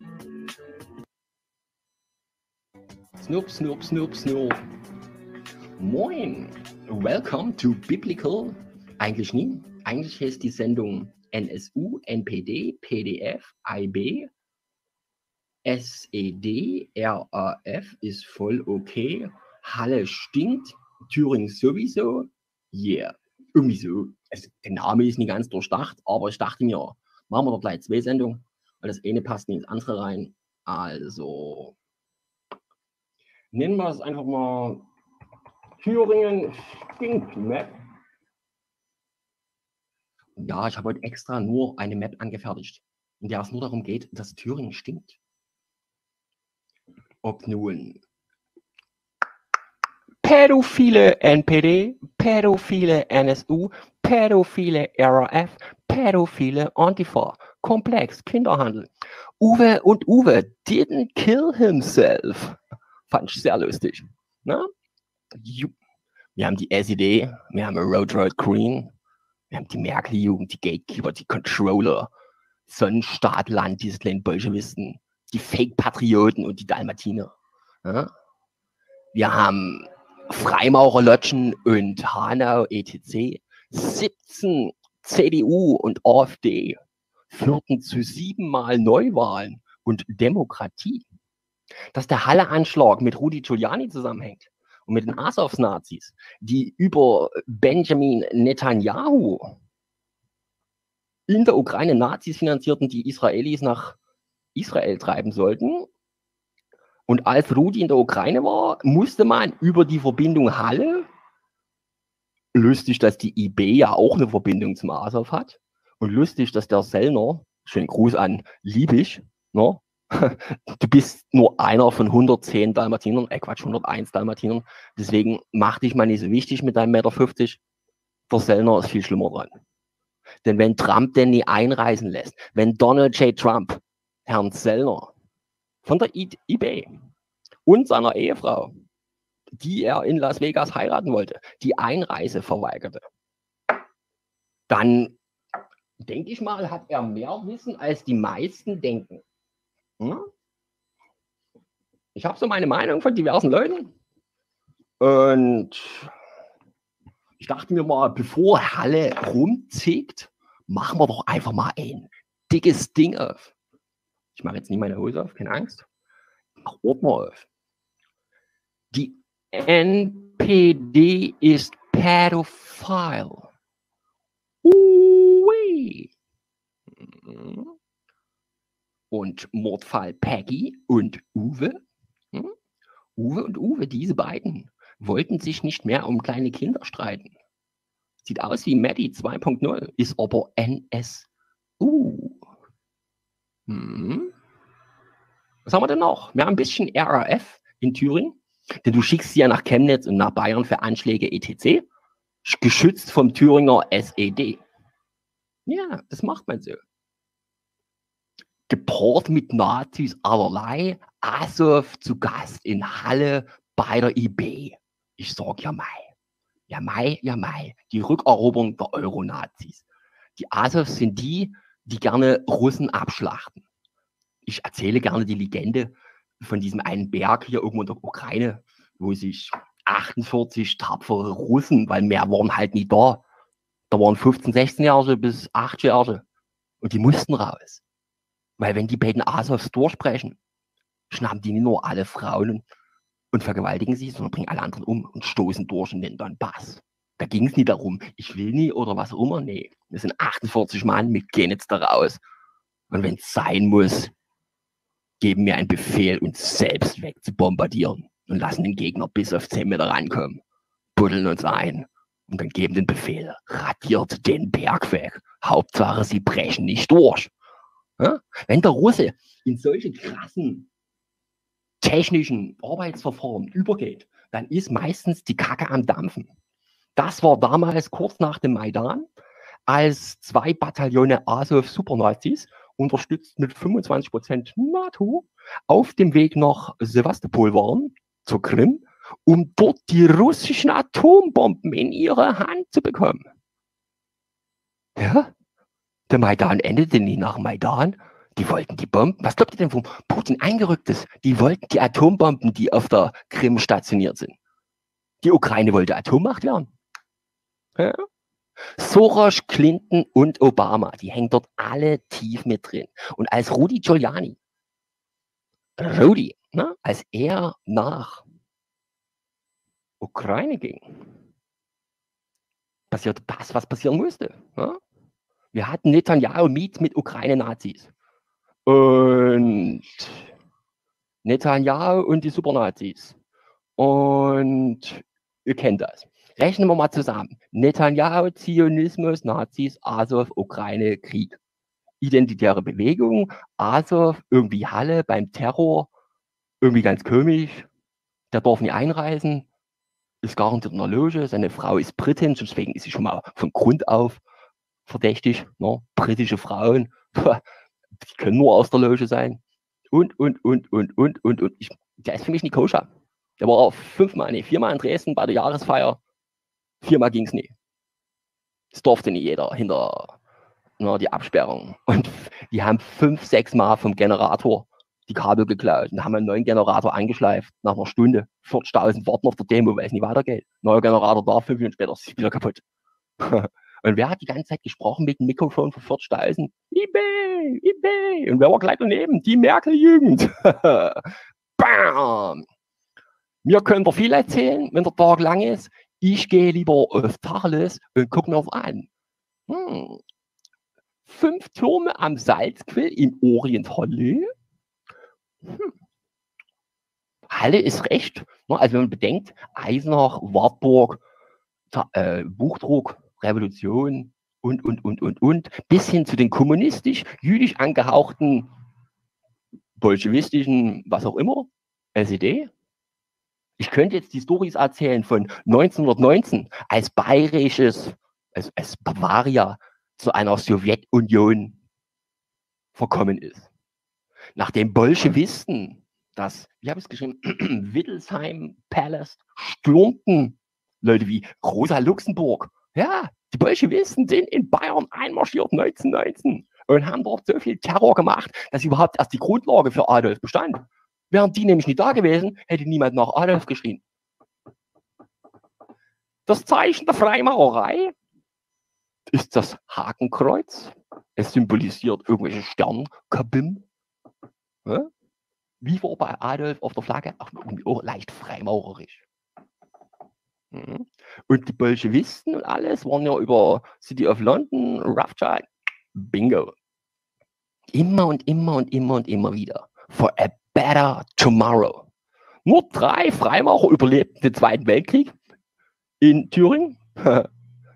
A: Snoop, Snoop, Snoop, Snoop. Moin, welcome to Biblical. Eigentlich nie. Eigentlich heißt die Sendung N S U, N P D, P D F, I B, S E D, R A F ist voll okay. Halle stinkt, Thüringen sowieso. Yeah, irgendwie so. Also, der Name ist nicht ganz durchdacht, aber ich dachte mir, machen wir doch gleich zwei Sendungen, weil das eine passt nicht ins andere rein. Also, nennen wir es einfach mal Thüringen stinkt Map. Ja, ich habe heute extra nur eine Map angefertigt, in der es nur darum geht, dass Thüringen stinkt. Ob nun pädophile N P D, pädophile N S U, pädophile R A F, pädophile Antifa, Komplex, Kinderhandel. Uwe und Uwe didn't kill himself. Fand ich sehr lustig. Na? Wir haben die S E D, wir haben Road Road Green, wir haben die Merkel-Jugend, die Gatekeeper, die Controller, Sonnenstaat, Land, diese kleinen Bolschewisten, die Fake-Patrioten und die Dalmatiner. Ja? Wir haben Freimaurerlotschen und Hanau, et cetera. siebzehn C D U und A f D führten zu siebenmal Neuwahlen und Demokratie. Dass der Halle-Anschlag mit Rudi Giuliani zusammenhängt und mit den Azov-Nazis, die über Benjamin Netanyahu in der Ukraine Nazis finanzierten, die Israelis nach Israel treiben sollten. Und als Rudi in der Ukraine war, musste man über die Verbindung Halle, lustig, dass die I B ja auch eine Verbindung zum Azov hat, und lustig, dass der Sellner, schönen Gruß an Liebig, ne? Du bist nur einer von hundertzehn Dalmatinern, äh Quatsch, hunderteins Dalmatinern, deswegen mach dich mal nicht so wichtig mit deinem Meter fünfzig. Der Sellner ist viel schlimmer dran. Denn wenn Trump den nie einreisen lässt, wenn Donald J. Trump Herrn Sellner von der I B und seiner Ehefrau, die er in Las Vegas heiraten wollte, die Einreise verweigerte, dann denke ich mal, hat er mehr Wissen, als die meisten denken. Hm? Ich habe so meine Meinung von diversen Leuten und ich dachte mir mal, bevor Halle rumzickt, machen wir doch einfach mal ein dickes Ding auf. Ich mache jetzt nicht meine Hose auf, keine Angst. Ich mache Ordner auf. Die N P D ist pädophil. Ui. Und Mordfall Peggy und Uwe. Hm? Uwe und Uwe, diese beiden, wollten sich nicht mehr um kleine Kinder streiten. Sieht aus wie Maddie zwei punkt null, ist aber N S U. Hm. Was haben wir denn noch? Wir haben ein bisschen R A F in Thüringen, denn du schickst sie ja nach Chemnitz und nach Bayern für Anschläge et cetera. Geschützt vom Thüringer S E D. Ja, das macht man so. Gepaart mit Nazis allerlei, Azov zu Gast in Halle bei der I B. Ich sag ja mai. Ja mai, ja mai. Die Rückeroberung der Euro-Nazis. Die Azovs sind die, die gerne Russen abschlachten. Ich erzähle gerne die Legende von diesem einen Berg hier irgendwo in der Ukraine, wo sich achtundvierzig tapfere Russen, weil mehr waren halt nie da. Da waren fünfzehn, sechzehn-Jährige bis acht-Jährige. Und die mussten raus. Weil wenn die beiden Azovs durchbrechen, schnappen die nicht nur alle Frauen und vergewaltigen sie, sondern bringen alle anderen um und stoßen durch in den Donbass. Da ging es nie darum, ich will nie oder was auch immer. Nee, wir sind achtundvierzig Mann, wir gehen jetzt da raus.
C: Und wenn es sein muss, geben wir einen Befehl, uns selbst wegzubombardieren und lassen den Gegner bis auf zehn Meter rankommen, buddeln uns ein und dann geben den Befehl, radiert den Berg weg. Hauptsache, sie brechen nicht durch. Ja? Wenn der Russe in solche krassen technischen Arbeitsverfahren übergeht, dann ist meistens die Kacke am Dampfen. Das war damals kurz nach dem Maidan, als zwei Bataillone Azov-Supernazis, unterstützt mit fünfundzwanzig Prozent NATO, auf dem Weg nach Sewastopol waren, zur Krim, um dort die russischen Atombomben in ihre Hand zu bekommen. Ja, der Maidan endete nie nach Maidan. Die wollten die Bomben. Was glaubt ihr denn, wo Putin eingerückt ist? Die wollten die Atombomben, die auf der Krim stationiert sind. Die Ukraine wollte Atommacht werden. Ja? Soros, Clinton und Obama, die hängen dort alle tief mit drin. Und als Rudy Giuliani, Rudy, ne, als er nach Ukraine ging, passierte das, was passieren musste. Ne? Wir hatten Netanyahu Meet mit Ukraine-Nazis. Und Netanyahu und die Supernazis. Und ihr kennt das. Rechnen wir mal zusammen. Netanyahu, Zionismus, Nazis, Azov, Ukraine, Krieg. Identitäre Bewegung, Azov, irgendwie Halle beim Terror, irgendwie ganz komisch. Der darf nicht einreisen, ist garantiert in der Loge, seine Frau ist Britin, deswegen ist sie schon mal von Grund auf verdächtig. Ne? Britische Frauen, die können nur aus der Loge sein. Und, und, und, und, und, und, und. Ich, der ist für mich nicht koscher. Der war auch fünfmal, nee, viermal in Dresden bei der Jahresfeier. Viermal ging es nie. Es durfte nicht jeder hinter na, die Absperrung. Und die haben fünf, sechs Mal vom Generator die Kabel geklaut und haben einen neuen Generator angeschleift. Nach einer Stunde vierzigtausend warten auf der Demo, weil es nicht weitergeht. Neuer Generator da, fünf Minuten später ist es wieder kaputt. Und wer hat die ganze Zeit gesprochen mit dem Mikrofon für vierzigtausend? eBay, eBay. Und wer war gleich daneben? Die Merkel-Jugend. Bam! Mir könnt ihr viel erzählen, wenn der Tag lang ist. Ich gehe lieber auf Tacheles und gucke mir auf an. Hm. Fünf Türme am Salzquell in Orient-Halle. Hm. Halle ist recht. Also wenn man bedenkt, Eisenach, Wartburg, äh, Buchdruck, Revolution und, und, und, und, und, bis hin zu den kommunistisch-jüdisch angehauchten, bolschewistischen, was auch immer, S E D. Ich könnte jetzt die Storys erzählen von neunzehnhundertneunzehn, als bayerisches, als, als Bavaria zu einer Sowjetunion verkommen ist. Nachdem Bolschewisten das, wie habe ich es geschrieben, Wittelsheim Palace stürmten, Leute wie Rosa Luxemburg. Ja, die Bolschewisten sind in Bayern einmarschiert neunzehnhundertneunzehn und haben dort so viel Terror gemacht, dass überhaupt erst die Grundlage für Adolf bestand. Wären die nämlich nicht da gewesen, hätte niemand nach Adolf geschrien. Das Zeichen der Freimaurerei ist das Hakenkreuz. Es symbolisiert irgendwelche Sternkabim. Ja? Wie war bei Adolf auf der Flagge? Auch, auch leicht freimaurerisch. Mhm. Und die Bolschewisten und alles waren ja über City of London, Rothschild, Bingo. Immer und immer und immer und immer wieder. For a better tomorrow. Nur drei Freimaurer überlebten den Zweiten Weltkrieg in Thüringen. Ja,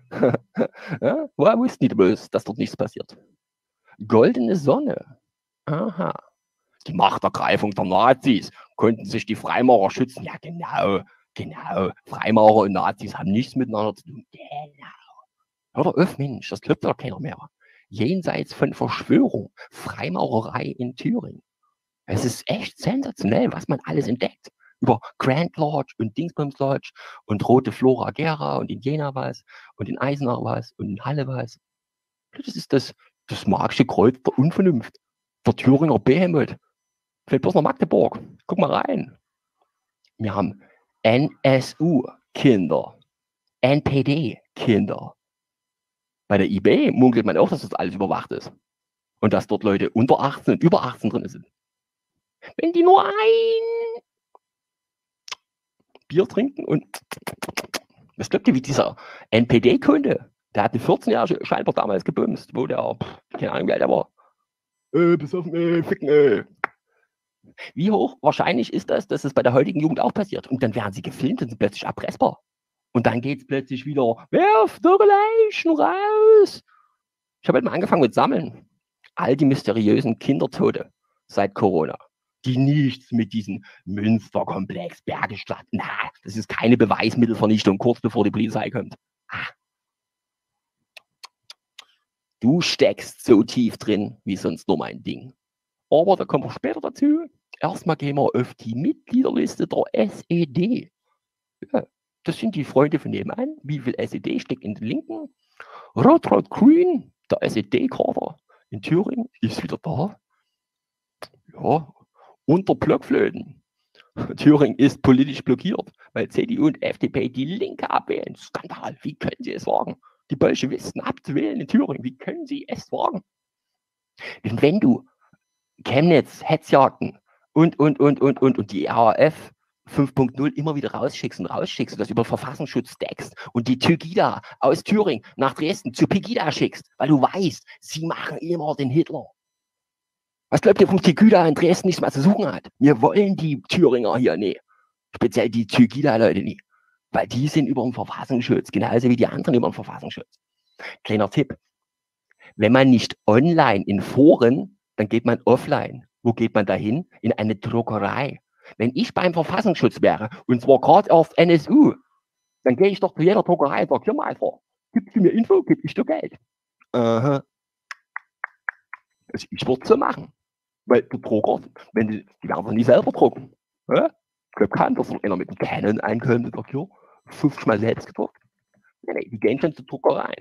C: woher wussten die bloß, dass dort nichts passiert? Goldene Sonne. Aha. Die Machtergreifung der Nazis. Konnten sich die Freimaurer schützen? Ja, genau. Genau. Freimaurer und Nazis haben nichts miteinander zu tun. Genau. Hör doch auf, Mensch, das glaubt doch keiner mehr. Jenseits von Verschwörung. Freimaurerei in Thüringen. Es ist echt sensationell, was man alles entdeckt. Über Grand Lodge und Dingsbums Lodge und Rote Flora Gera und in Jena was und in Eisenach was und in Halle was. Das ist das, das magische Kreuz der Unvernunft. Der Thüringer Behemoth. Fällt bloß nach Magdeburg. Guck mal rein. Wir haben N S U-Kinder. N P D-Kinder. Bei der I B munkelt man auch, dass das alles überwacht ist. Und dass dort Leute unter achtzehn und über achtzehn drin sind. Wenn die nur ein Bier trinken und was glaubt ihr, wie dieser N P D-Kunde, der hat eine vierzehn Jahre scheinbar damals gebumst, wo der, keine Ahnung, wie alt der war, äh, besoffen, äh, ficken, äh. Wie hoch wahrscheinlich ist das, dass es bei der heutigen Jugend auch passiert? Und dann werden sie gefilmt und sind plötzlich erpressbar. Und dann geht es plötzlich wieder, werft eure Leichen raus. Ich habe halt mal angefangen mit Sammeln. All die mysteriösen Kindertote seit Corona, die nichts mit diesem Münsterkomplex, Bergestadt, na, das ist keine Beweismittelvernichtung, kurz bevor die Polizei kommt. Ah. Du steckst so tief drin, wie sonst nur mein Ding. Aber da kommen wir später dazu. Erstmal gehen wir auf die Mitgliederliste der S E D. Ja, das sind die Freunde von nebenan. Wie viel S E D steckt in den Linken? Rot-Rot-Grün, der S E D-Kader in Thüringen ist wieder da. Ja, unter Blockflöten. Thüringen ist politisch blockiert, weil C D U und F D P die Linke abwählen. Skandal, wie können Sie es wagen? Die Bolschewisten abzuwählen in Thüringen, wie können Sie es wagen? Und wenn du Chemnitz, Hetzjagden und, und, und, und, und, und die R A F fünf Punkt null immer wieder rausschickst und rausschickst und das über Verfassungsschutz deckst und die Tygida aus Thüringen nach Dresden zu Pegida schickst, weil du weißt, sie machen immer den Hitler. Was glaubt ihr, vom Tygida in Dresden nichts mehr zu suchen hat? Wir wollen die Thüringer hier nicht. Speziell die Tygida-Leute nicht. Weil die sind über den Verfassungsschutz, genauso wie die anderen über den Verfassungsschutz. Kleiner Tipp. Wenn man nicht online in Foren, dann geht man offline. Wo geht man dahin? In eine Druckerei. Wenn ich beim Verfassungsschutz wäre, und zwar gerade erst N S U, dann gehe ich doch zu jeder Druckerei und sage, hier mal vor, gibst du mir Info, gib ich dir Geld. Aha. Also ich würde es so machen. Weil der Drucker, wenn die, die werden doch nie selber drucken. Ja? Ich glaube keinen, dass einer mit einem Canon einkommt und sagt, hier, fünfzig Mal selbst gedruckt. Nee, nee, die gehen schon zur Druckerei.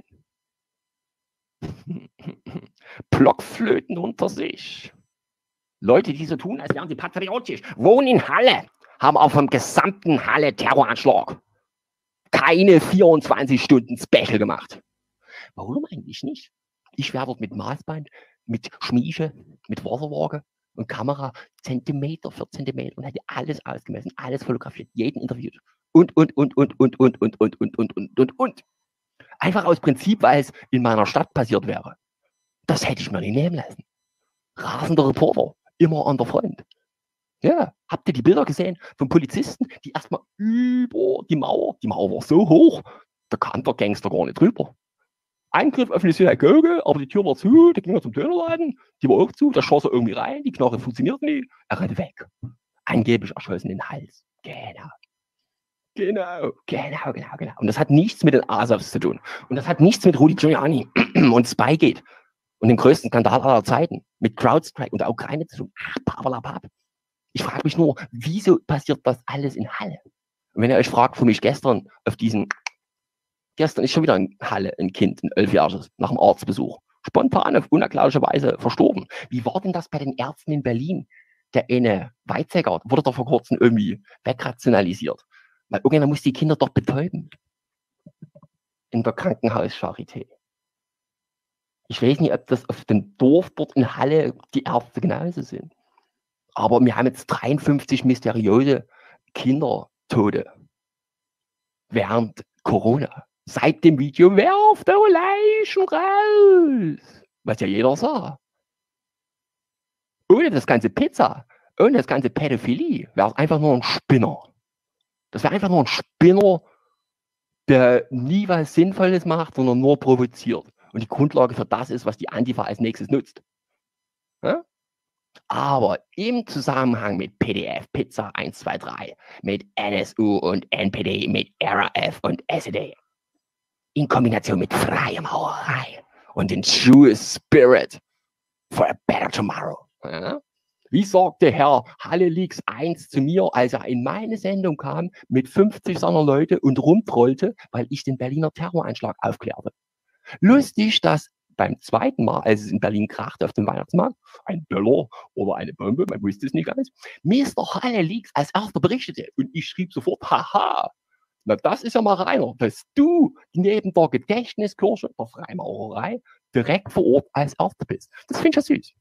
C: Blockflöten unter sich. Leute, die so tun, als wären sie patriotisch, wohnen in Halle, haben auf dem gesamten Halle Terroranschlag. Keine vierundzwanzig Stunden Special gemacht. Warum eigentlich nicht? Ich wäre dort mit Maßband, mit Schmiede, mit Wasserwaage und Kamera Zentimeter für Zentimeter und hätte alles ausgemessen, alles fotografiert, jeden interviewt. Und, und, und, und, und, und, und, und, und, und, und, und, und. Einfach aus Prinzip, weil es in meiner Stadt passiert wäre. Das hätte ich mir nicht nehmen lassen. Rasender Reporter, immer an der Front. Ja, habt ihr die Bilder gesehen von Polizisten, die erstmal über die Mauer, die Mauer war so hoch, da kam der Gangster gar nicht drüber. Eingriff auf eine Synagoge, aber die Tür war zu, da ging er zum Dönerladen, die war auch zu, da schoss er irgendwie rein, die Knarre funktioniert nicht, er rannte weg. Angeblich erschossen in den Hals. Genau. Genau, genau, genau, genau. Und das hat nichts mit den Asafs zu tun. Und das hat nichts mit Rudy Giuliani und Spygate und dem größten Skandal aller Zeiten, mit CrowdStrike und der Ukraine zu tun. Ach, papalapap. Ich frage mich nur, wieso passiert das alles in Halle? Und wenn ihr euch fragt, für mich gestern auf diesen, gestern ist schon wieder in Halle ein Kind, ein elfjähriges, nach dem Arztbesuch, spontan auf unerklärliche Weise verstorben. Wie war denn das bei den Ärzten in Berlin? Der eine Weizsäcker wurde doch vor kurzem irgendwie wegrationalisiert. Weil irgendjemand muss die Kinder doch betäuben. In der Krankenhaus-Charité. Ich weiß nicht, ob das auf dem Dorf dort in Halle die Ärzte genauso sind. Aber wir haben jetzt dreiundfünfzig mysteriöse Kindertote während Corona. Seit dem Video, werft eure Leichen raus. Was ja jeder sah. Ohne das ganze Pizza, ohne das ganze Pädophilie, wäre es einfach nur ein Spinner. Das wäre einfach nur ein Spinner, der nie was Sinnvolles macht, sondern nur provoziert. Und die Grundlage für das ist, was die Antifa als nächstes nutzt. Ja? Aber im Zusammenhang mit P D F, Pizza eins zwei drei, mit N S U und N P D, mit R A F und S E D, in Kombination mit freier Maurerei und den Jewish Spirit for a better tomorrow. Ja? Wie sagte Herr Halle-Leaks eins zu mir, als er in meine Sendung kam, mit fünfzig seiner Leute und rumtrollte, weil ich den Berliner Terroranschlag aufklärte. Lustig, dass beim zweiten Mal, als es in Berlin krachte auf dem Weihnachtsmarkt, ein Böller oder eine Bombe, man wusste es nicht ganz, Mister Halle-Leaks als erster berichtete. Und ich schrieb sofort, haha, na das ist ja mal reiner, dass du neben der Gedächtniskirche der Freimaurerei direkt vor Ort als Erster bist. Das finde ich ja süß.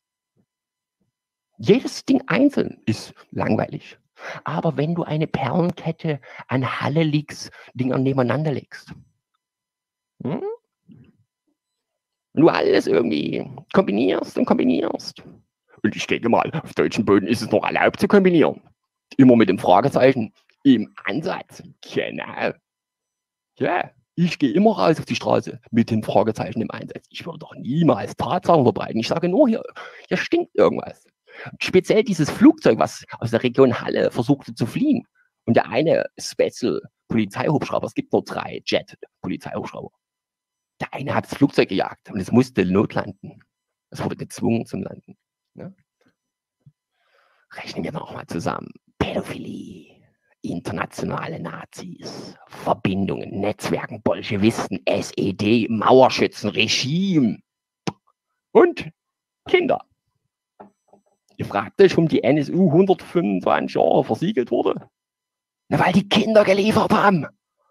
C: Jedes Ding einzeln ist langweilig. Aber wenn du eine Perlenkette an Halle-Leaks Dinger nebeneinander legst, hm? Und du alles irgendwie kombinierst und kombinierst. Und ich denke mal, auf deutschem Boden ist es noch erlaubt zu kombinieren. Immer mit dem Fragezeichen im Ansatz. Genau. Ja, ich gehe immer raus auf die Straße mit dem Fragezeichen im Einsatz. Ich würde doch niemals Tatsachen verbreiten. Ich sage nur, hier, hier stinkt irgendwas. Speziell dieses Flugzeug, was aus der Region Halle versuchte zu fliehen. Und der eine Special-Polizeihubschrauber, es gibt nur drei Jet-Polizeihubschrauber. Der eine hat das Flugzeug gejagt und es musste notlanden. Es wurde gezwungen zum Landen. Ne? Rechnen wir nochmal zusammen. Pädophilie, internationale Nazis, Verbindungen, Netzwerken, Bolschewisten, S E D, Mauerschützen, Regime und Kinder. Ihr fragt euch, warum die N S U hundertfünfundzwanzig Jahre versiegelt wurde? Na, weil die Kinder geliefert haben.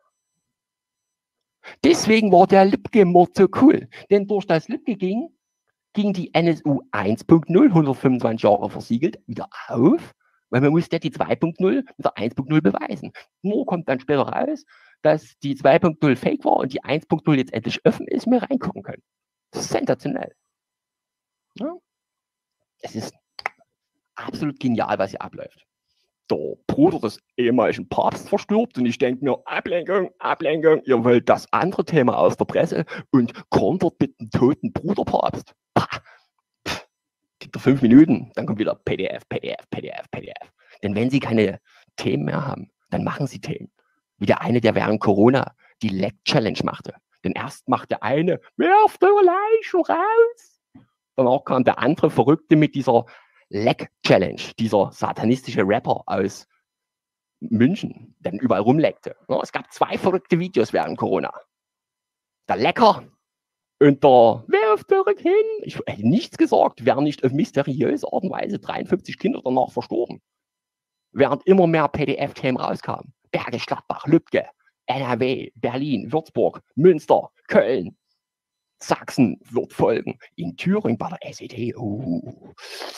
C: Deswegen war der Lübcke-Mord so cool. Denn durch das Lübcke ging, ging die N S U eins Punkt null, hundertfünfundzwanzig Jahre versiegelt, wieder auf, weil man musste die zwei Punkt null mit der eins Punkt null beweisen. Nur kommt dann später raus, dass die zwei Punkt null fake war und die eins Punkt null jetzt endlich offen ist und wir reingucken können. Das ist sensationell. Ja? Es ist absolut genial, was hier abläuft. Der Bruder des ehemaligen Papstes verstirbt und ich denke mir, Ablenkung, Ablenkung, ihr wollt das andere Thema aus der Presse und kontert mit dem toten Bruderpapst. Gibt er fünf Minuten, dann kommt wieder P D F, P D F, P D F, P D F. Denn wenn sie keine Themen mehr haben, dann machen sie Themen. Wie der eine, der während Corona die Leck-Challenge machte. Denn erst macht der eine, werft eure Leichen raus. Danach kam der andere Verrückte mit dieser Leck-Challenge, dieser satanistische Rapper aus München, der überall rumleckte. Ja, es gab zwei verrückte Videos während Corona. Der Lecker und der werft eure hin. Ich hätte nichts gesagt, wären nicht auf mysteriöse Art und Weise dreiundfünfzig Kinder danach verstorben. Während immer mehr P D F-Themen rauskamen. Bergisch Gladbach, Lübcke, N R W, Berlin, Würzburg, Münster, Köln. Sachsen wird folgen. In Thüringen bei der S E D. Uh.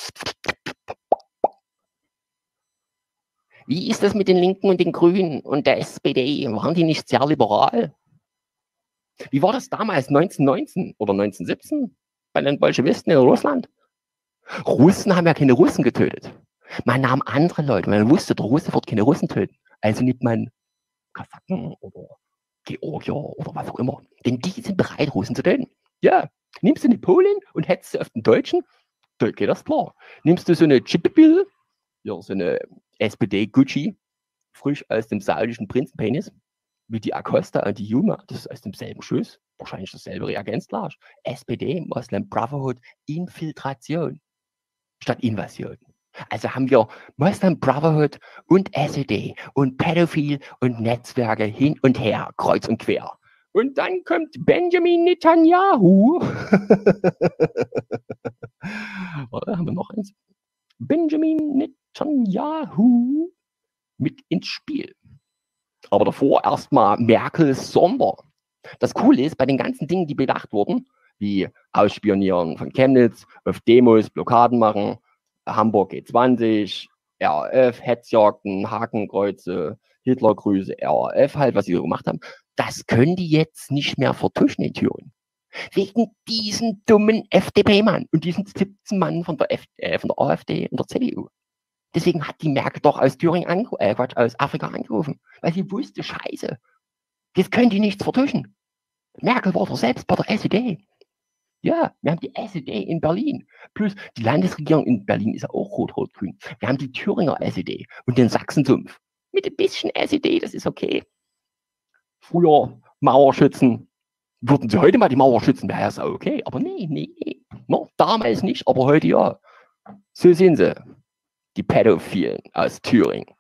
C: Wie ist das mit den Linken und den Grünen und der S P D? Waren die nicht sehr liberal? Wie war das damals, neunzehnhundertneunzehn oder neunzehnhundertsiebzehn bei den Bolschewisten in Russland? Russen haben ja keine Russen getötet. Man nahm andere Leute, man wusste, der Russe wird keine Russen töten. Also nimmt man Kasachen oder Georgier oder was auch immer. Denn die sind bereit, Russen zu töten. Ja, nimmst du eine Polin und hetzt sie auf den Deutschen, dort geht das klar. Nimmst du so eine Chipibil, ja, so eine S P D-Gucci, frisch aus dem saudischen Prinzenpenis, wie die Acosta und die Yuma, das ist aus demselben Schuss, wahrscheinlich dasselbe Reagenzglas. S P D, Muslim Brotherhood, Infiltration statt Invasion. Also haben wir Muslim Brotherhood und S E D und Pädophil und Netzwerke hin und her, kreuz und quer. Und dann kommt Benjamin Netanyahu. Oder haben wir noch eins? Benjamin Netanyahu mit ins Spiel. Aber davor erstmal Merkels Sonder. Das Coole ist, bei den ganzen Dingen, die bedacht wurden, wie Ausspionieren von Chemnitz, auf Demos, Blockaden machen, Hamburg G zwanzig, R A F, Hetzjagden, Hakenkreuze, Hitlergrüße, R A F halt, was sie so gemacht haben, das können die jetzt nicht mehr vertuschen in Thüringen. Wegen diesen dummen F D P-Mann und diesen siebzehn Mann von der, F äh, von der AfD und der C D U. Deswegen hat die Merkel doch aus Thüringen angerufen, äh, Quatsch, aus Afrika angerufen, weil sie wusste, scheiße, jetzt können die nichts vertuschen. Merkel war doch selbst bei der S E D. Ja, wir haben die S E D in Berlin. Plus die Landesregierung in Berlin ist ja auch rot-rot-grün. Wir haben die Thüringer S E D und den Sachsensumpf. Mit ein bisschen S E D, das ist okay. Früher Mauerschützen. Würden sie heute mal die Mauer schützen, wäre das auch okay. Aber nee, nee, nee. No, damals nicht, aber heute ja. So sind sie. Die Pädophilen aus Thüringen.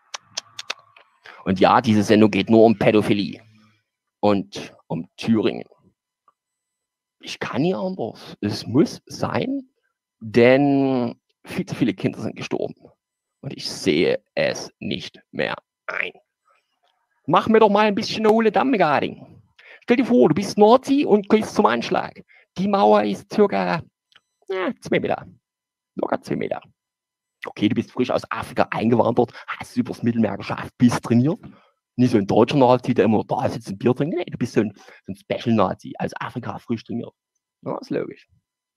C: Und ja, diese Sendung geht nur um Pädophilie. Und um Thüringen. Ich kann nicht anders. Es muss sein, denn viel zu viele Kinder sind gestorben. Und ich sehe es nicht mehr ein. Mach mir doch mal ein bisschen eine Ole Dammegarding. Stell dir vor, du bist Nazi und gehst zum Anschlag. Die Mauer ist circa ja, zwei Meter. Locker zwei Meter. Okay, du bist frisch aus Afrika eingewandert, hast übers Mittelmeer geschafft, bist trainiert. Nicht so ein deutscher Nazi, der immer da sitzt und Bier trinkt. Nee, du bist so ein, so ein Special-Nazi, aus Afrika frisch trainiert. Ja, ist logisch.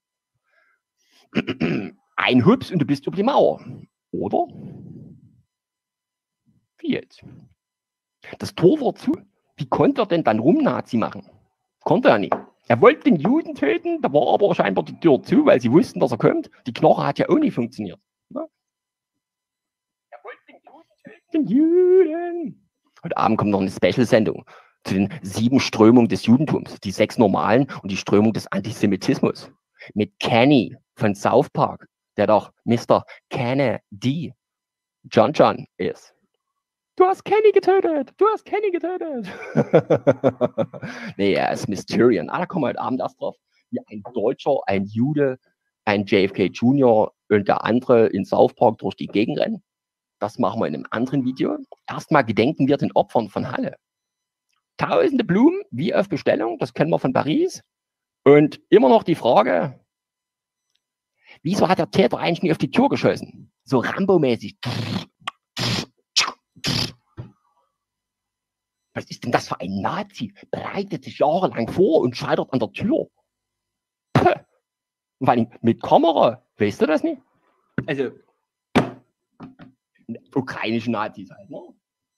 C: Ein Hups und du bist über die Mauer. Oder? Wie jetzt? Das Tor war zu. Wie konnte er denn dann Rum-Nazi machen? Konnte er nicht. Er wollte den Juden töten, da war aber scheinbar die Tür zu, weil sie wussten, dass er kommt. Die Knoche hat ja auch nicht funktioniert. Ja? Er wollte den Juden töten. Den Juden. Heute Abend kommt noch eine Special-Sendung zu den sieben Strömungen des Judentums. Die sechs normalen und die Strömung des Antisemitismus. Mit Kenny von South Park, der doch Mister Kennedy John John ist. Du hast Kenny getötet! Du hast Kenny getötet! Nee, er ist Mysterion. Ah, da kommen wir heute Abend erst drauf. Wie ein Deutscher, ein Jude, ein J F K Junior und der andere in South Park durch die Gegend rennen. Das machen wir in einem anderen Video. Erstmal gedenken wir den Opfern von Halle. Tausende Blumen, wie auf Bestellung, das kennen wir von Paris. Und immer noch die Frage, wieso hat der Täter eigentlich nie auf die Tür geschossen? So Rambo-mäßig. Was ist denn das für ein Nazi? Bereitet sich jahrelang vor und scheitert an der Tür. Puh. Und vor allem mit Kamera, weißt du das nicht? Also, ukrainische Nazis halt, ne?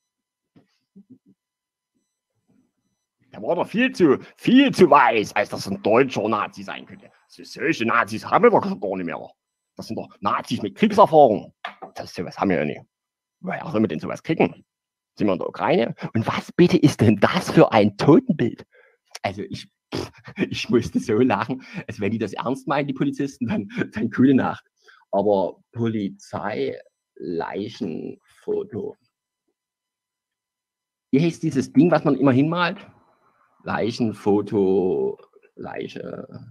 C: Der war doch viel zu, viel zu weiß, als dass ein deutscher Nazi sein könnte. Also solche Nazis haben wir doch gar nicht mehr. Das sind doch Nazis mit Kriegserfahrung. Das sowas haben wir ja nicht. Woher sollen wir denn sowas kriegen? Sind wir in der Ukraine? Und was bitte ist denn das für ein Totenbild? Also ich, pff, ich musste so lachen, als wenn die das ernst meinen, die Polizisten, dann, dann coole Nacht. Aber Polizei-Leichenfoto. Wie heißt dieses Ding, was man immer hinmalt? Leichenfoto, Leiche.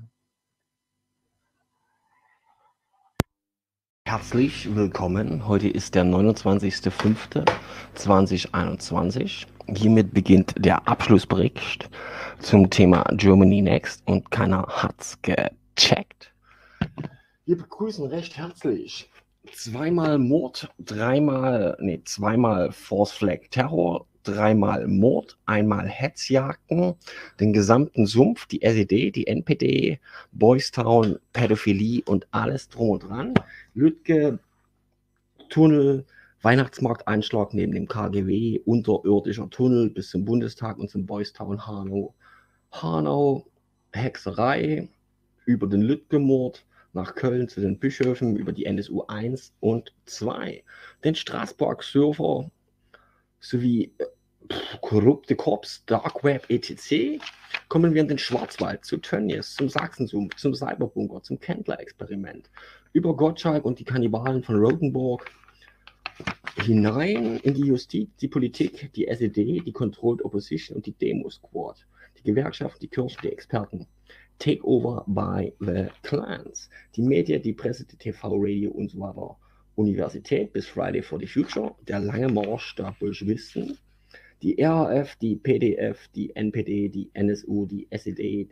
C: Herzlich willkommen. Heute ist der neunundzwanzigster fünfter zweitausendeinundzwanzig. Hiermit beginnt der Abschlussbericht zum Thema Germany Next und keiner hat's gecheckt. Wir begrüßen recht herzlich zweimal Mord, dreimal, nee, zweimal False Flag Terror, dreimal Mord, einmal Hetzjagden, den gesamten Sumpf, die S E D, die N P D, Boys Town, Pädophilie und alles drum und dran. Lütke, Tunnel, Weihnachtsmarkteinschlag neben dem K G W, unterirdischer Tunnel bis zum Bundestag und zum Boys Town Hanau. Hanau, Hexerei, über den Lütke-Mord, nach Köln zu den Bischöfen, über die N S U eins und zwei, den Straßburg-Server, sowie pff, korrupte Cops, Dark Web et cetera kommen wir in den Schwarzwald, zu Tönnies, zum Sachsensumpf, zum Cyberbunker, zum Kendler-Experiment, über Gottschalk und die Kannibalen von Rotenburg, hinein in die Justiz, die Politik, die S E D, die Controlled Opposition und die Demo-Squad, die Gewerkschaften, die Kirchen, die Experten, Takeover by the Clans, die Medien, die Presse, die T V, Radio und so weiter, Universität bis Friday for the Future, der lange Marsch der Bolschewisten, die R A F, die P D F, die N P D, die N S U, die S E D,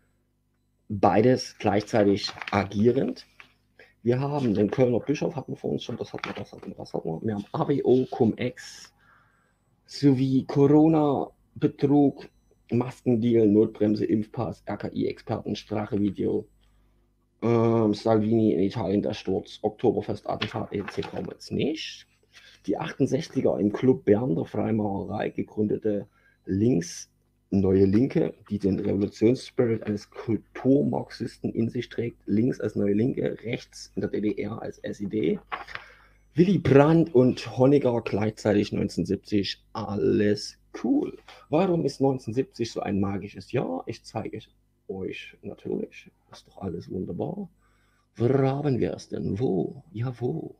C: beides gleichzeitig agierend. Wir haben den Kölner Bischof, hatten wir vor uns schon, das hatten wir, das hatten wir, das hatten wir. Wir haben A W O, Cum-Ex, sowie Corona-Betrug, Maskendeal, Notbremse, Impfpass, R K I-Experten, Strache-Video, ähm, Salvini in Italien, der Sturz, Oktoberfest-Attentat, et cetera kommen jetzt nicht. Die achtundsechziger im Club Bern der Freimaurerei gegründete Links, Neue Linke, die den Revolutionsspirit eines Kulturmarxisten in sich trägt, links als Neue Linke, rechts in der D D R als S E D. Willy Brandt und Honecker gleichzeitig neunzehnhundertsiebzig, alles cool. Warum ist neunzehnhundertsiebzig so ein magisches Jahr? Ich zeige es euch natürlich. Ist doch alles wunderbar. Wo haben wir es denn? Wo? Ja, wo?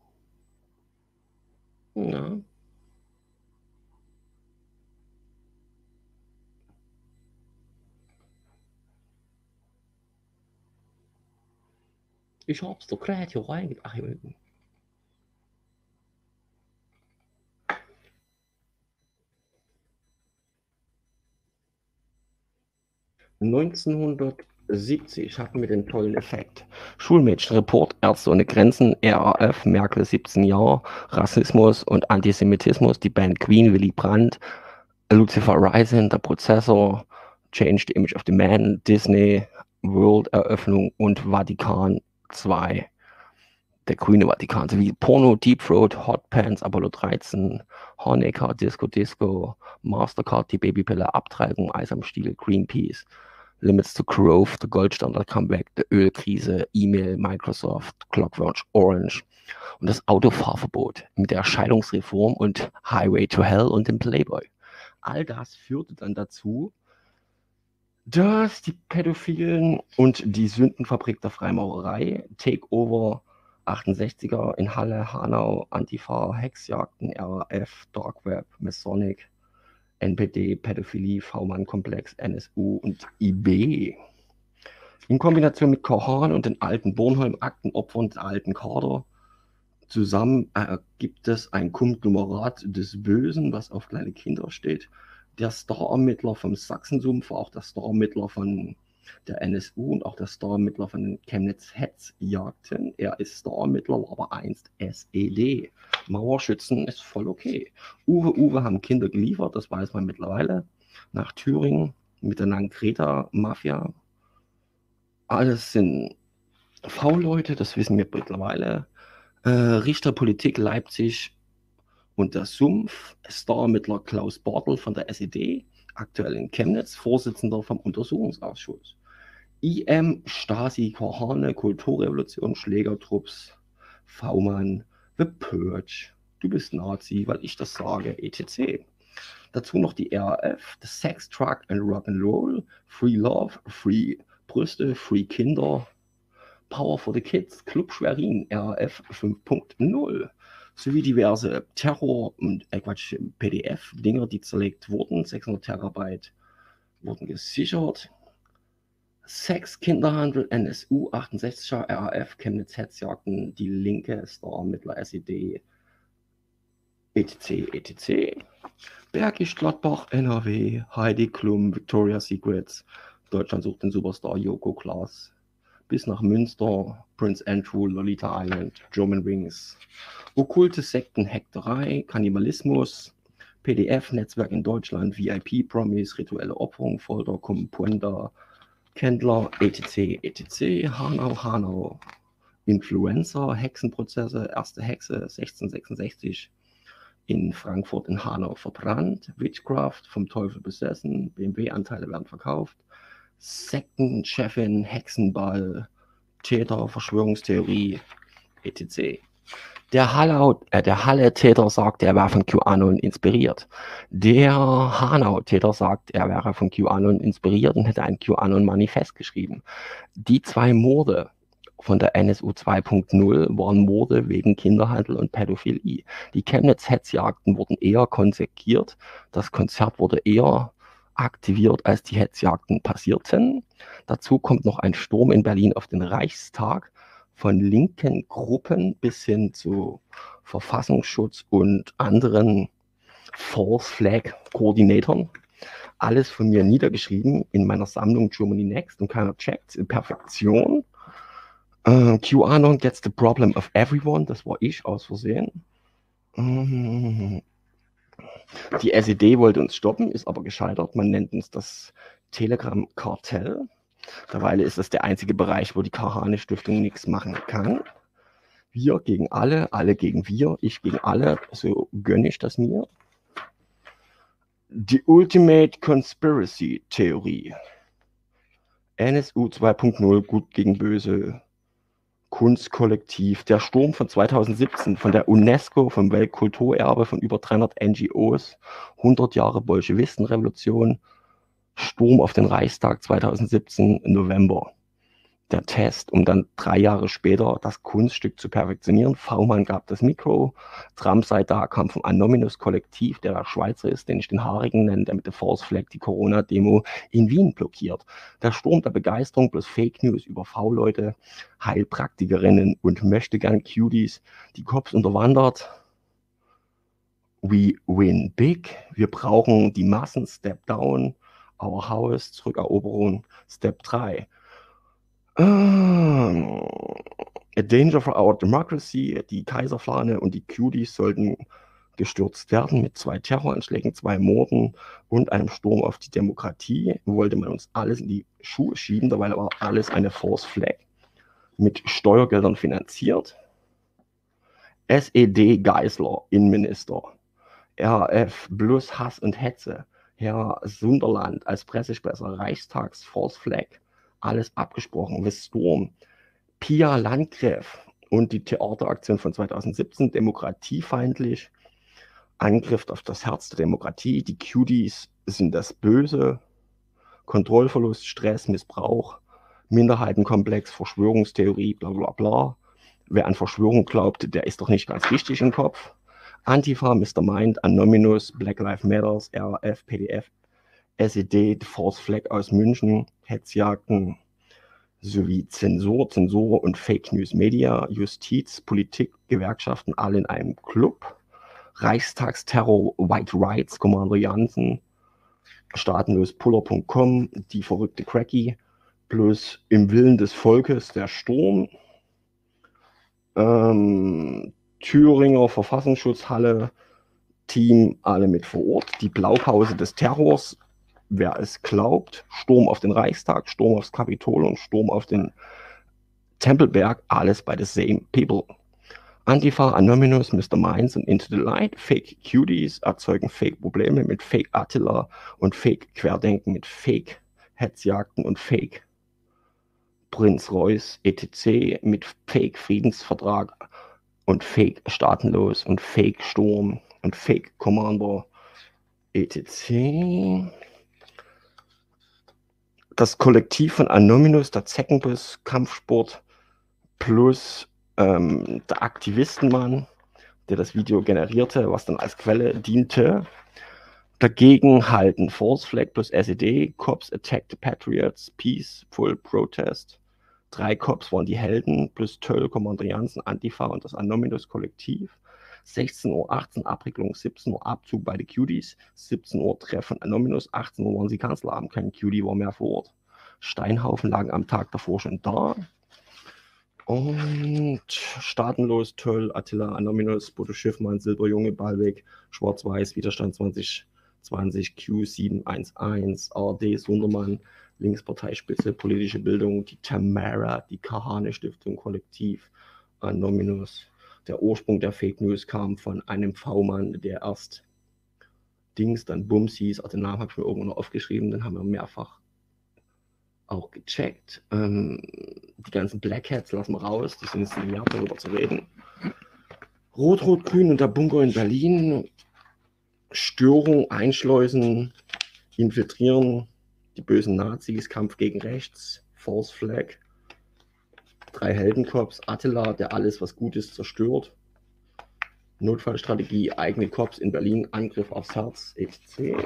C: Na? Ich hab's doch gerade hier reingebracht. neunzehnhundertsiebzig hatten wir den tollen Effekt. Schulmädchenreport, Ärzte ohne Grenzen, R A F, Merkel siebzehn Jahre, Rassismus und Antisemitismus, die Band Queen, Willy Brandt, Lucifer Rising, der Prozessor, Change the Image of the Man, Disney, World-Eröffnung und Vatikan zwei, der grüne Vatikan, sowie Porno, Deep Throat, Hot Pants, Apollo dreizehn, Honecker, Disco Disco, Mastercard, die Babypille, Abtreibung, Eis am Stiel, Greenpeace, Limits to Growth, der Goldstandard Comeback, der Ölkrise, E-Mail, Microsoft, Clockwork Orange und das Autofahrverbot mit der Scheidungsreform und Highway to Hell und dem Playboy. All das führte dann dazu, dass die Pädophilen und die Sündenfabrik der Freimaurerei, Takeover achtundsechziger in Halle, Hanau, Antifa, Hexjagden, R A F, Dark Web, Masonic, N P D, Pädophilie, V-Mann-Komplex, N S U und I B in Kombination mit Kohan und den alten Bornholm-Aktenopfern der alten Kader zusammen ergibt es ein Konglomerat des Bösen, was auf kleine Kinder steht. Der Star-Ermittler vom Sachsensumpf, auch der Star-Ermittler von der N S U und auch der Star-Ermittler von den Chemnitz-Hetzjagden. Er ist Star-Ermittler, war aber einst S E D. Mauerschützen ist voll okay. Uwe Uwe haben Kinder geliefert, das weiß man mittlerweile. Nach Thüringen mit der Nankreta-Mafia. Alles sind V-Leute, das wissen wir mittlerweile. Äh, Richter Politik Leipzig und der Sumpf, Star-Ermittler Klaus Bartel von der S E D, aktuell in Chemnitz, Vorsitzender vom Untersuchungsausschuss. I M, Stasi, Korhane, Kulturrevolution, Schlägertrupps, V-Mann, The Purge, du bist Nazi, weil ich das sage, et cetera. Dazu noch die R A F, The Sex, Truck and Rock'n'Roll, Free Love, Free Brüste, Free Kinder, Power for the Kids, Club Schwerin, R A F fünf Punkt null, sowie diverse Terror- und äh Quatsch, P D F-Dinger, die zerlegt wurden. sechshundert Terabyte wurden gesichert. Sex, Kinderhandel, N S U, achtundsechziger, R A F, Chemnitz Hetzjagden, die Linke, Star-Ermittler, S E D, et cetera et cetera. Bergisch Gladbach, N R W, Heidi Klum, Victoria's Secrets, Deutschland sucht den Superstar, Joko Klaas, bis nach Münster, Prince Andrew, Lolita Island, German Wings, okkulte Sekten, Hekterei, Kannibalismus, P D F-Netzwerk in Deutschland, V I P-Promis, rituelle Opferung, Folter, Compuenda, Kendler, et cetera et cetera, Hanau, Hanau, Influencer, Hexenprozesse, erste Hexe, sechzehnhundertsechsundsechzig, in Frankfurt in Hanau verbrannt, Witchcraft, vom Teufel besessen, B M W-Anteile werden verkauft, Sektenchefin, Hexenball, Täter, Verschwörungstheorie, et cetera. Der Halle, äh, der Halle-Täter sagt, er wäre von QAnon inspiriert. Der Hanau-Täter sagt, er wäre von QAnon inspiriert und hätte ein QAnon-Manifest geschrieben. Die zwei Morde von der N S U zwei Punkt null waren Morde wegen Kinderhandel und Pädophilie. Die Chemnitz-Hetzjagden wurden eher konsequiert. Das Konzert wurde eher aktiviert, als die Hetzjagden passierten. Dazu kommt noch ein Sturm in Berlin auf den Reichstag von linken Gruppen bis hin zu Verfassungsschutz und anderen False Flag Koordinatoren. Alles von mir niedergeschrieben in meiner Sammlung Germany Next und keiner checkt in Perfektion. Uh, QAnon gets the problem of everyone, das war ich aus Versehen. Die S E D wollte uns stoppen, ist aber gescheitert. Man nennt uns das Telegram-Kartell. Derweil ist es der einzige Bereich, wo die Kahane-Stiftung nichts machen kann. Wir gegen alle, alle gegen wir, ich gegen alle, so gönne ich das mir. Die Ultimate Conspiracy Theorie. N S U zwei Punkt null, gut gegen böse. Kunstkollektiv, der Sturm von zweitausendsiebzehn von der UNESCO, vom Weltkulturerbe von über dreihundert N G Os, hundert Jahre Bolschewistenrevolution, Sturm auf den Reichstag zweitausendsiebzehn, November. Der Test, um dann drei Jahre später das Kunststück zu perfektionieren. V-Mann gab das Mikro, Trump sei da, kam vom Anonymous-Kollektiv, der der Schweizer ist, den ich den Haarigen nenne, der mit der False Flag die Corona-Demo in Wien blockiert. Der Sturm der Begeisterung plus Fake News über V-Leute, Heilpraktikerinnen und möchtegern Cuties, die Cops unterwandert. We win big. Wir brauchen die Massen, Step down, our house, Zurückeroberung, Step drei. Uh, a danger for our democracy, die Kaiserfahne und die Cuties sollten gestürzt werden mit zwei Terroranschlägen, zwei Morden und einem Sturm auf die Demokratie. Wollte man uns alles in die Schuhe schieben, dabei war alles eine False Flag, mit Steuergeldern finanziert. S E D Geisler, Innenminister. R A F, bloß Hass und Hetze. Herr Sunderland als Pressesprecher, Reichstags False Flag. Alles abgesprochen. Weststurm. Pia Landgräf und die Theateraktion von zweitausendsiebzehn, demokratiefeindlich. Angriff auf das Herz der Demokratie. Die Cuties sind das Böse. Kontrollverlust, Stress, Missbrauch, Minderheitenkomplex, Verschwörungstheorie, bla bla bla. Wer an Verschwörung glaubt, der ist doch nicht ganz richtig im Kopf. Antifa, Mister Mind, Anonymous, Black Lives Matters, R A F, P D F, S E D, False Flag aus München, Hetzjagden sowie Zensur, Zensur und Fake News Media, Justiz, Politik, Gewerkschaften, alle in einem Club. Reichstagsterror, White Rights, Commander Jansen, staatenlos puller punkt com, die verrückte Cracky, plus im Willen des Volkes der Sturm, ähm, Thüringer Verfassungsschutzhalle, Team, alle mit vor Ort, die Blaupause des Terrors, wer es glaubt, Sturm auf den Reichstag, Sturm aufs Kapitol und Sturm auf den Tempelberg, alles bei the same people. Antifa, Anonymous, Mister Minds und Into the Light, Fake Cuties erzeugen Fake-Probleme mit Fake Attila und Fake Querdenken mit Fake Hetzjagden und Fake Prinz Reuß et cetera mit Fake Friedensvertrag und Fake Staatenlos und Fake Sturm und Fake Commander et cetera. Das Kollektiv von Anonymous, der Zeckenbiss, Kampfsport plus ähm, der Aktivistenmann, der das Video generierte, was dann als Quelle diente. Dagegen halten False Flag plus S E D, Cops Attack the Patriots, Peaceful Protest. Drei Cops waren die Helden, plus Töll, Commander Jansen, Antifa und das Anonymous-Kollektiv. sechzehn Uhr achtzehn Abricklung, siebzehn Uhr Abzug bei den Cuties, siebzehn Uhr Treffen Anonymous, achtzehn Uhr waren sie Kanzleramt, kein Cutie war mehr vor Ort. Steinhaufen lagen am Tag davor schon da. Und staatenlos, Töll, Attila, Anonymous, Bodo Schiffmann, Silberjunge, Ballweg, Schwarz-Weiß, Widerstand zwanzig zwanzig, Q sieben eins eins, A R D, Sundermann, Linksparteispitze, politische Bildung, die Tamara, die Kahane-Stiftung, Kollektiv, Anonymous. Der Ursprung der Fake News kam von einem V-Mann, der erst Dings, dann Bums hieß, also den Namen habe ich mir irgendwo noch aufgeschrieben, den haben wir mehrfach auch gecheckt. Ähm, die ganzen Black Hats lassen wir raus, die sind jetzt nicht mehr darüber zu reden. Rot-Rot-Grün und der Bunker in Berlin. Störung, Einschleusen, Infiltrieren, die bösen Nazis, Kampf gegen Rechts, False Flag, drei Heldenkorps, Attila, der alles, was gut ist, zerstört. Notfallstrategie, eigene Korps in Berlin, Angriff aufs Herz, et cetera.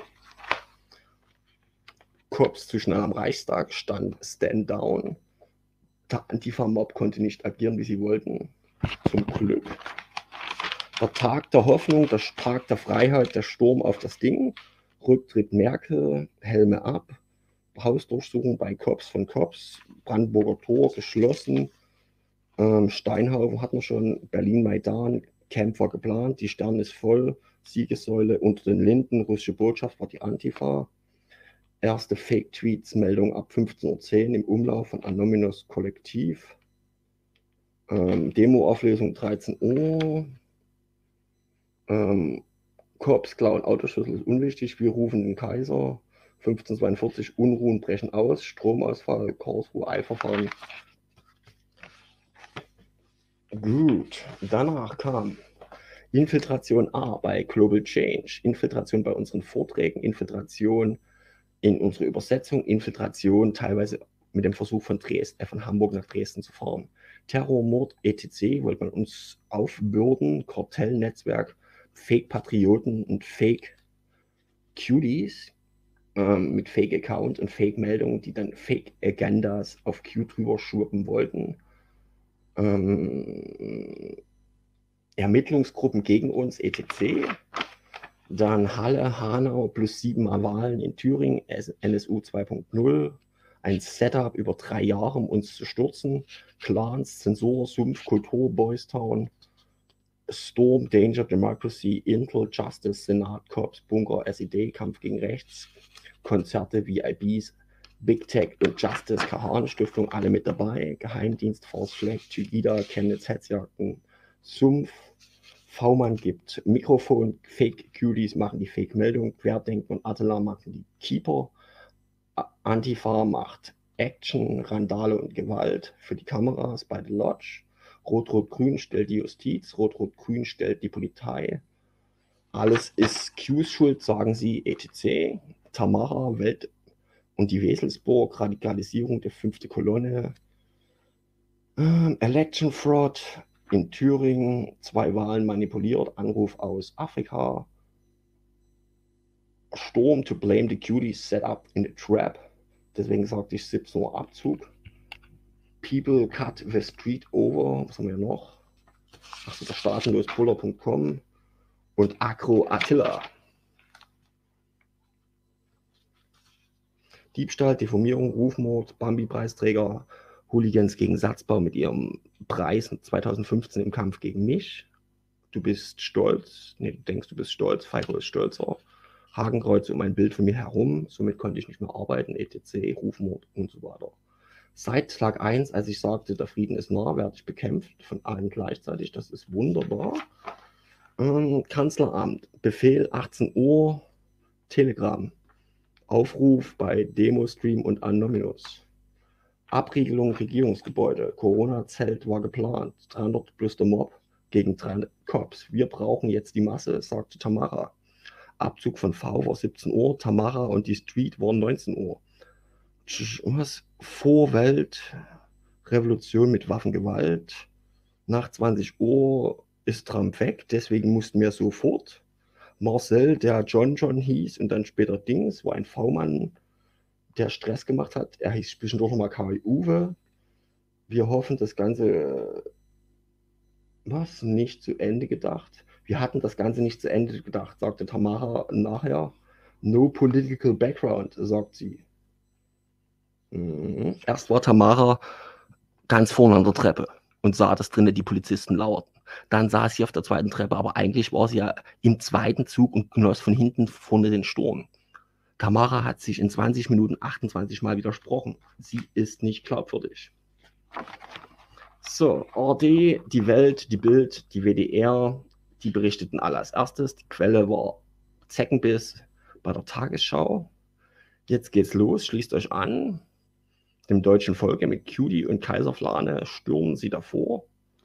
C: Korps zu schnell am Reichstag, stand Stand Down. Der Antifa-Mob konnte nicht agieren, wie sie wollten. Zum Glück. Der Tag der Hoffnung, der Tag der Freiheit, der Sturm auf das Ding. Rücktritt Merkel, Helme ab. Hausdurchsuchung bei Cops von Cops. Brandenburger Tor geschlossen. Ähm, Steinhaufen hatten wir schon. Berlin-Maidan, Camp war geplant. Die Stern ist voll. Siegessäule unter den Linden. Russische Botschaft war die Antifa. Erste Fake-Tweets-Meldung ab fünfzehn Uhr zehn im Umlauf von Anonymous Kollektiv. Ähm, Demo-Auflösung dreizehn Uhr. Ähm, Korps klauen Autoschlüssel ist unwichtig. Wir rufen den Kaiser. fünfzehn Uhr zweiundvierzig Unruhen brechen aus. Stromausfall, Karlsruhe, Eilverfahren. Gut, danach kam Infiltration A bei Global Change, Infiltration bei unseren Vorträgen, Infiltration in unsere Übersetzung, Infiltration teilweise mit dem Versuch von Dresden, von Hamburg nach Dresden zu fahren. Terror, Mord, et cetera wollte man uns aufbürden, Kartellnetzwerk, Fake-Patrioten und Fake-Cuties ähm, mit Fake-Account und Fake-Meldungen, die dann Fake-Agendas auf Q drüber schurpen wollten. Ähm, Ermittlungsgruppen gegen uns, et cetera. Dann Halle, Hanau plus sieben Mal Wahlen in Thüringen, N S U zwei punkt null. Ein Setup über drei Jahre, um uns zu stürzen. Clans, Zensur, Sumpf, Kultur, Boys Town. Storm, Danger, Democracy, Intel, Justice, Senat, Cops, Bunker, S E D, Kampf gegen Rechts, Konzerte, V I Bs, Big Tech und Justice, Kahane-Stiftung, alle mit dabei, Geheimdienst, False Flag, Tygida, Chemnitz, Hetzjagden, Sumpf, V-Mann gibt Mikrofon, Fake-Cuties machen die Fake-Meldung, Querdenken und Attila machen die Keeper, Antifa macht Action, Randale und Gewalt für die Kameras bei The Lodge, Rot-Rot-Grün stellt die Justiz, Rot-Rot-Grün stellt die Polizei, alles ist Qs Schuld, sagen sie, et cetera. Tamara, Welt und die Weselsburg, Radikalisierung der fünfte Kolonne, ähm, Election Fraud in Thüringen, zwei Wahlen manipuliert, Anruf aus Afrika, Storm to blame the cuties set up in a trap, deswegen sagte ich siebzehn Uhr Abzug, People cut the street over, was haben wir noch? Achso, der staatenlospuller punkt com und Agro Attila. Diebstahl, Diffamierung, Rufmord, Bambi-Preisträger, Hooligans gegen Satzbau mit ihrem Preis zweitausendfünfzehn im Kampf gegen mich. Du bist stolz, nee, du denkst, du bist stolz, Feiko ist stolzer. Hakenkreuz um ein Bild von mir herum, somit konnte ich nicht mehr arbeiten, et cetera, Rufmord und so weiter. Seit Tag eins, als ich sagte, der Frieden ist nah, werde ich bekämpft von allen gleichzeitig, das ist wunderbar. Ähm, Kanzleramt, Befehl achtzehn Uhr, Telegram, Aufruf bei Demostream und Anonymous. Abriegelung Regierungsgebäude, Corona-Zelt war geplant, dreihundert plus der Mob gegen dreihundert Cops. Wir brauchen jetzt die Masse, sagte Tamara. Abzug von V war siebzehn Uhr, Tamara und die Street waren neunzehn Uhr. Was? Vorwelt, Revolution mit Waffengewalt. Nach zwanzig Uhr ist Trump weg, deswegen mussten wir sofort. Marcel, der John John hieß und dann später Dings, war ein V-Mann, der Stress gemacht hat. Er hieß zwischendurch nochmal K I Uwe. Wir hoffen, das Ganze, was, nicht zu Ende gedacht. Wir hatten das Ganze nicht zu Ende gedacht, sagte Tamara nachher. No political background, sagt sie. Mhm. Erst war Tamara ganz vorne an der Treppe und sah, dass drinnen die Polizisten lauerten. Dann saß sie auf der zweiten Treppe, aber eigentlich war sie ja im zweiten Zug und genoss von hinten vorne den Sturm. Tamara hat sich in zwanzig Minuten achtundzwanzig Mal widersprochen. Sie ist nicht glaubwürdig. So, R D, die Welt, die Bild, die W D R, die berichteten alle als erstes. Die Quelle war Zeckenbiss bei der Tagesschau. Jetzt geht's los, schließt euch an. Dem deutschen Volke mit Cutie und Kaiserflane stürmen sie davor.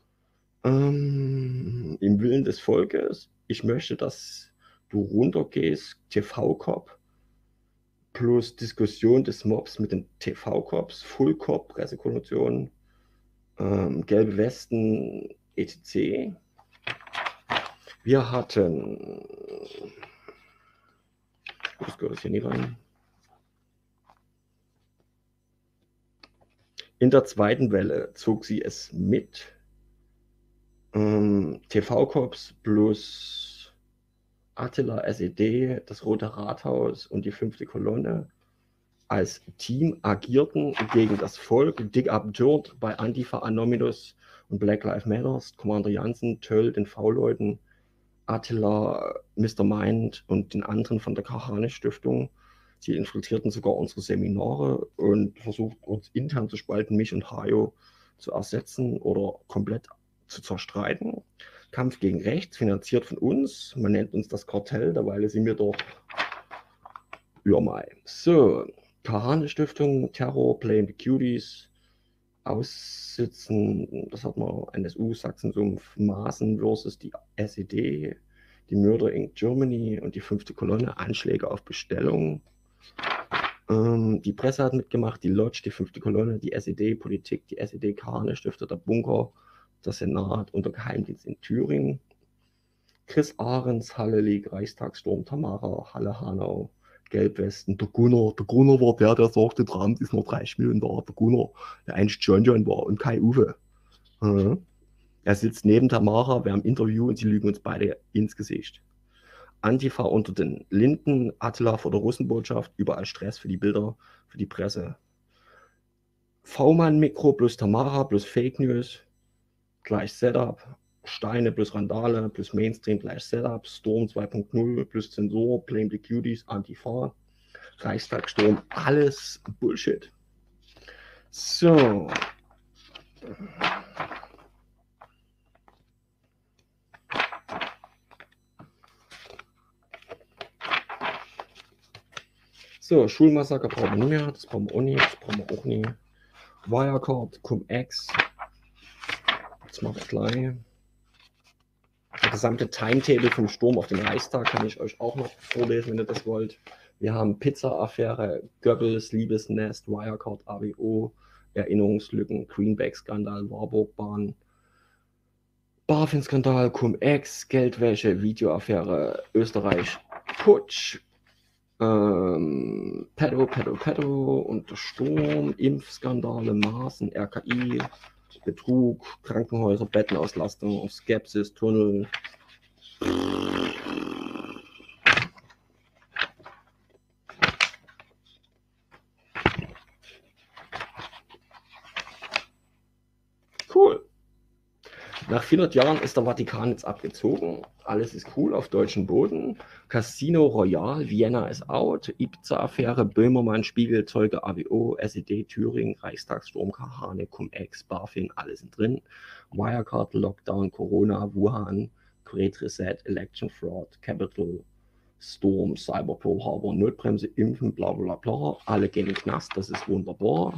C: Ähm, im Willen des Volkes. Ich möchte, dass du runtergehst, T V-Cop plus Diskussion des Mobs mit den T V-Cops, Full-Cop, Pressekonvention, ähm, gelbe Westen, et cetera. Wir hatten, das gehört hier nie rein. In der zweiten Welle zog sie es mit. Ähm, T V-Cops plus Attila, S E D, das Rote Rathaus und die fünfte Kolonne als Team agierten gegen das Volk. Dick abturned bei Antifa, Anonymous und Black Lives Matter. Commander Jansen, Töll, den V-Leuten, Attila, Mister Mind und den anderen von der Kahane-Stiftung. Sie infiltrierten sogar unsere Seminare und versuchten uns intern zu spalten, mich und Hajo zu ersetzen oder komplett zu zerstreiten. Kampf gegen Rechts, finanziert von uns. Man nennt uns das Kartell, derweil sind wir doch ja mal. So, Kahane-Stiftung, Terror, Blame the Cuties, Aussitzen, das hat man, N S U, Sachsensumpf, Maßen versus die S E D, die Murder Incorporated Germany und die fünfte Kolonne, Anschläge auf Bestellung. Ähm, die Presse hat mitgemacht, die Lodge, die fünfte Kolonne, die S E D, Politik, die S E D, Kahane-Stifter, der Bunker, der Senat und der Geheimdienst in Thüringen. Chris Ahrens, Halle League, Reichstagssturm, Tamara, Halle Hanau, Gelbwesten, der Gunnar. Der Gunnar war der, der sagte, Trump ist nur dreißig Millionen da. Der Gunnar, der eigentlich John John war und Kai Uwe. Mhm. Er sitzt neben Tamara, wir haben ein Interview und sie lügen uns beide ins Gesicht. Antifa unter den Linden, Attila vor der Russenbotschaft, überall Stress für die Bilder, für die Presse. V-Mann Mikro plus Tamara plus Fake News, gleich Setup. Steine plus Randale plus Mainstream gleich Setup, Storm zwei Punkt null plus Zensor, Blame the Cuties, Antifa, Reichstagssturm, alles Bullshit. So. So, Schulmassaker brauchen wir nicht mehr, das brauchen wir auch nicht, das brauchen wir auch nie. Wirecard, Cum-Ex, das mache ich gleich. Der gesamte Timetable vom Sturm auf den Reichstag kann ich euch auch noch vorlesen, wenn ihr das wollt. Wir haben Pizza-Affäre, Goebbels, Liebesnest, Wirecard, A W O, Erinnerungslücken, Greenback-Skandal, Warburg-Bahn, BaFin-Skandal, Cum-Ex, Geldwäsche, Videoaffäre, Österreich, Putsch, ähm, Pedo, Pedo, Pedo und der Sturm, Impfskandale, Maßen, R K I, Betrug, Krankenhäuser, Bettenauslastung, Skepsis, Tunnel. Cool. Nach vierhundert Jahren ist der Vatikan jetzt abgezogen. Alles ist cool auf deutschem Boden. Casino Royal, Vienna ist out. Ibiza-Affäre, Böhmermann, Spiegel, Zeuge, A W O, S E D, Thüringen, Reichstagssturm, Kahane, Cum-Ex, BaFin, alle sind drin. Wirecard, Lockdown, Corona, Wuhan, Great Reset, Election Fraud, Capital, Storm, Cyber, Pearl Harbor, Notbremse, Impfen, bla bla bla. Alle gehen in den Knast, das ist wunderbar.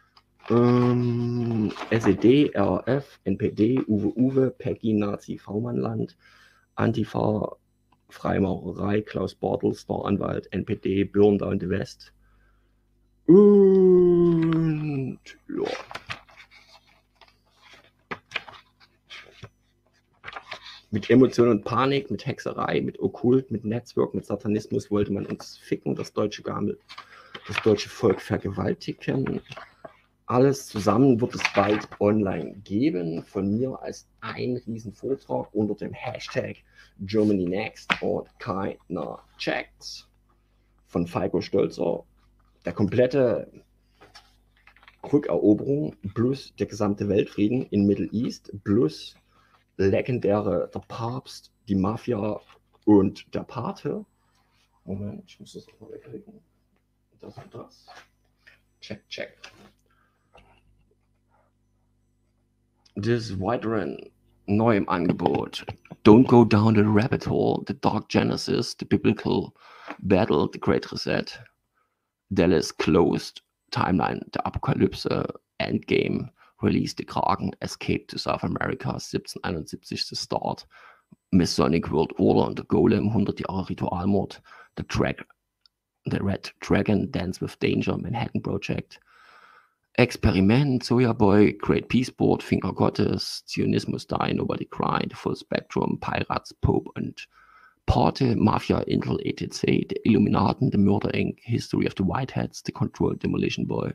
C: Ähm, S E D, R A F, N P D, Uwe Uwe, Peggy, Nazi, V-Mann-Land, Antifa, Freimaurerei, Klaus Bartels, Staranwalt, N P D, Burn Down the West. Und ja. Mit Emotion und Panik, mit Hexerei, mit Okkult, mit Netzwerk, mit Satanismus wollte man uns ficken, das deutsche Gammel, das deutsche Volk vergewaltigen. Alles zusammen wird es bald online geben, von mir als ein Riesenvortrag unter dem Hashtag Germany Next und keiner checkt. Von Falco Stolzer. Der komplette Rückeroberung plus der gesamte Weltfrieden in Middle East plus legendäre der Papst, die Mafia und der Pate. Moment, ich muss das auch mal wegklicken. Das und das. Check, check. This Whiterun neu im Angebot. Don't go down the rabbit hole. The Dark Genesis, the Biblical Battle, the Great Reset, Dallas Closed, Timeline der Apokalypse, Endgame, Release the Kraken, Escape to South America, siebzehnhunderteinundsiebzig The Start, Masonic World Order und The Golem, hundert Jahre Ritualmord, The, Drag the Red Dragon, Dance with Danger, Manhattan Project, Experiment, Soja Boy, Great Peace Board, Finger Gottes, Zionismus Die, Nobody Cry, The Full Spectrum, Pirates, Pope und Pate, Mafia, Intel, et cetera, The Illuminaten, The Murder Incorporated, History of the Whiteheads, The Control, Demolition Boy.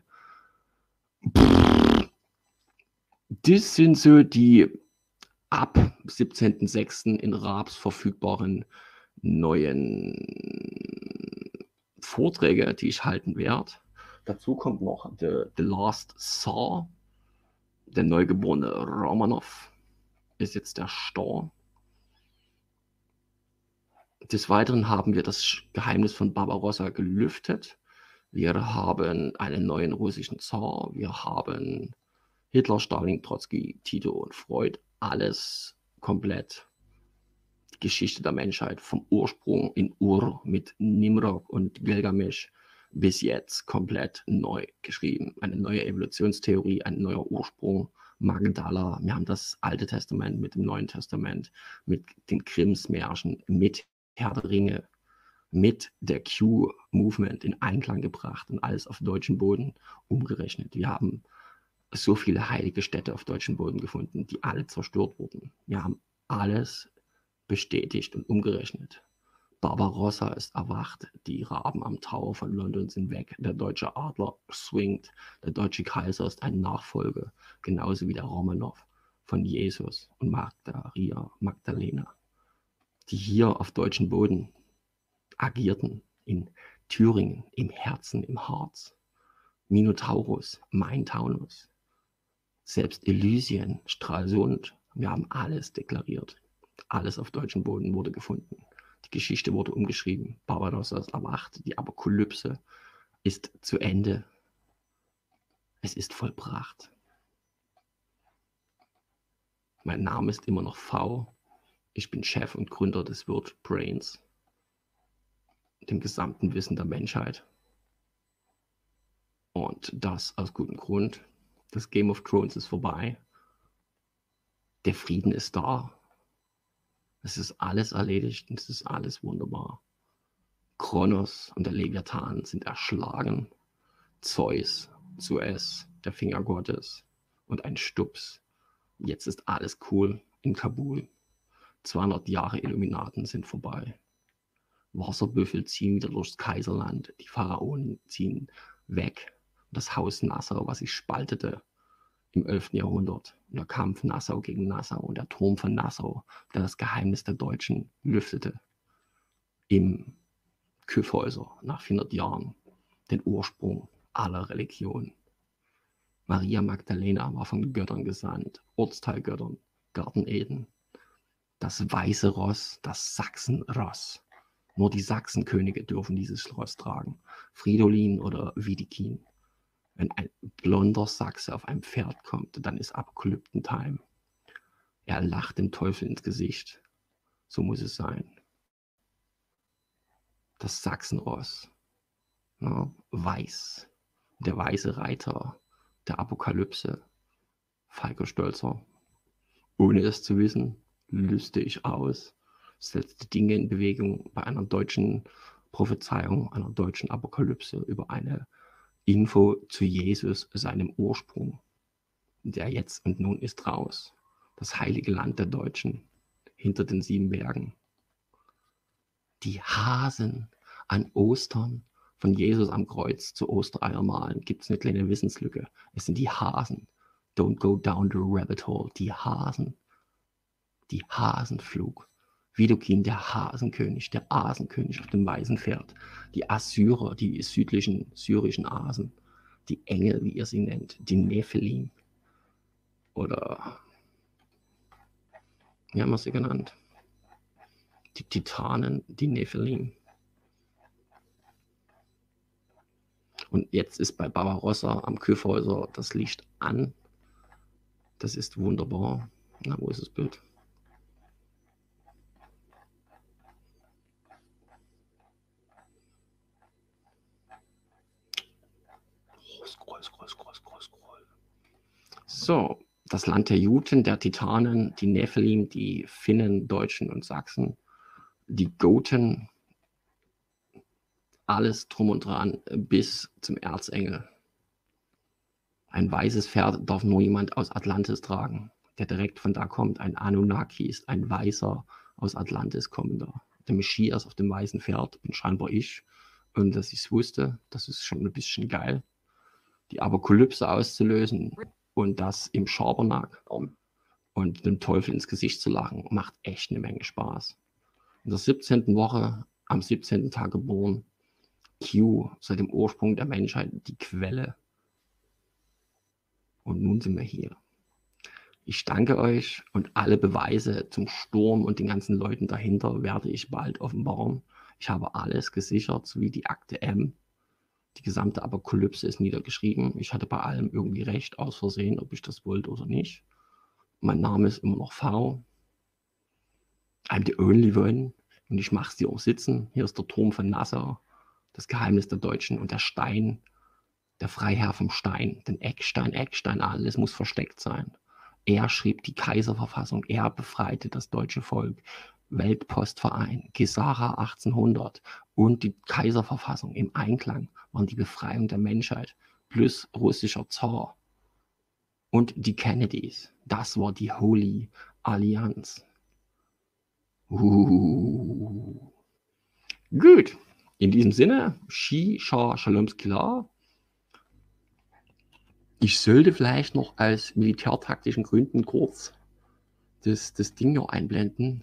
C: Das sind so die ab siebzehnten sechsten in Raps verfügbaren neuen Vorträge, die ich halten werde. Dazu kommt noch The, The Last Tsar, der neugeborene Romanov ist jetzt der Star. Des Weiteren haben wir das Geheimnis von Barbarossa gelüftet. Wir haben einen neuen russischen Zar, wir haben Hitler, Stalin, Trotzki, Tito und Freud, alles komplett die Geschichte der Menschheit vom Ursprung in Ur mit Nimrod und Gilgamesch bis jetzt komplett neu geschrieben. Eine neue Evolutionstheorie, ein neuer Ursprung, Magdala. Wir haben das Alte Testament mit dem Neuen Testament, mit den Grimms-Märchen, mit Herr der Ringe, mit der Q-Movement in Einklang gebracht und alles auf deutschem Boden umgerechnet. Wir haben so viele heilige Städte auf deutschem Boden gefunden, die alle zerstört wurden. Wir haben alles bestätigt und umgerechnet. Barbarossa ist erwacht, die Raben am Tower von London sind weg, der deutsche Adler swingt, der deutsche Kaiser ist ein Nachfolger, genauso wie der Romanov von Jesus und Maria Magdalena, die hier auf deutschem Boden agierten, in Thüringen, im Herzen, im Harz. Minotaurus, Main Taunus, selbst Elysien, Stralsund, Wir haben alles deklariert. Alles auf deutschem Boden wurde gefunden. Die Geschichte wurde umgeschrieben. Barbarossa ist erwacht. Die Apokalypse ist zu Ende. Es ist vollbracht. Mein Name ist immer noch V. Ich bin Chef und Gründer des Word Brains, dem gesamten Wissen der Menschheit. Und das aus gutem Grund. Das Game of Thrones ist vorbei. Der Frieden ist da. Es ist alles erledigt und es ist alles wunderbar. Kronos und der Leviathan sind erschlagen. Zeus, Zeus, der Finger Gottes und ein Stups. Jetzt ist alles cool in Kabul. zweihundert Jahre Illuminaten sind vorbei. Wasserbüffel ziehen wieder durchs Kaiserland. Die Pharaonen ziehen weg. Das Haus Nassau, was sich spaltete im elften Jahrhundert. Und der Kampf Nassau gegen Nassau und der Turm von Nassau, der das Geheimnis der Deutschen lüftete. Im Kyffhäuser nach vierhundert Jahren den Ursprung aller Religionen. Maria Magdalena war von Göttern gesandt, Ortsteilgöttern, Garten Eden. Das weiße Ross, das Sachsenross. Nur die Sachsenkönige dürfen dieses Schloss tragen. Fridolin oder Wiedekin. Wenn ein blonder Sachse auf einem Pferd kommt, dann ist Apokalyptentime. Er lacht dem Teufel ins Gesicht. So muss es sein. Das Sachsenross. Ja, weiß. Der weiße Reiter der Apokalypse. Falco Stölzer. Ohne es zu wissen, löste ich aus, setzte Dinge in Bewegung bei einer deutschen Prophezeiung, einer deutschen Apokalypse über eine Info zu Jesus, seinem Ursprung, der jetzt und nun ist raus. Das heilige Land der Deutschen, hinter den sieben Bergen. Die Hasen an Ostern von Jesus am Kreuz zu Ostereier malen, gibt es eine kleine Wissenslücke. Es sind die Hasen. Don't go down the rabbit hole. Die Hasen. Die Hasenflug. Widukin, der Hasenkönig, der Asenkönig auf dem weißen Pferd. Die Assyrer, die südlichen syrischen Asen. Die Engel, wie ihr sie nennt. Die Nephilim. Oder, wie haben wir sie genannt? Die Titanen, die Nephilim. Und jetzt ist bei Barbarossa am Kyffhäuser das Licht an. Das ist wunderbar. Na, wo ist das Bild? Scroll, scroll, scroll, scroll, scroll. So, das Land der Juten, der Titanen, die Nephilim, die Finnen, Deutschen und Sachsen, die Goten, alles drum und dran bis zum Erzengel. Ein weißes Pferd darf nur jemand aus Atlantis tragen, der direkt von da kommt. Ein Anunnaki ist ein Weißer aus Atlantis kommender. Der Messias auf dem weißen Pferd bin scheinbar ich. Und dass ich es wusste, das ist schon ein bisschen geil. Die Apokalypse auszulösen und das im Schabernack und dem Teufel ins Gesicht zu lachen, macht echt eine Menge Spaß. In der siebzehnten Woche, am siebzehnten Tag geboren, Q, seit dem Ursprung der Menschheit, die Quelle. Und nun sind wir hier. Ich danke euch und alle Beweise zum Sturm und den ganzen Leuten dahinter werde ich bald offenbaren. Ich habe alles gesichert, sowie die Akte M. Die gesamte Apokalypse ist niedergeschrieben. Ich hatte bei allem irgendwie recht, aus Versehen, ob ich das wollte oder nicht. Mein Name ist immer noch V. I'm the only one. Und ich mache es dir auch sitzen. Hier ist der Turm von Nassau, das Geheimnis der Deutschen und der Stein, der Freiherr vom Stein, den Eckstein, Eckstein, alles muss versteckt sein. Er schrieb die Kaiserverfassung, er befreite das deutsche Volk. Weltpostverein, Gesara achtzehnhundert und die Kaiserverfassung im Einklang waren die Befreiung der Menschheit plus russischer Zar und die Kennedys. Das war die Holy Allianz. Uh. Gut, in diesem Sinne, Shi, Shah, Shalom, Skila. Ich sollte vielleicht noch aus militärtaktischen Gründen kurz das, das Ding noch einblenden.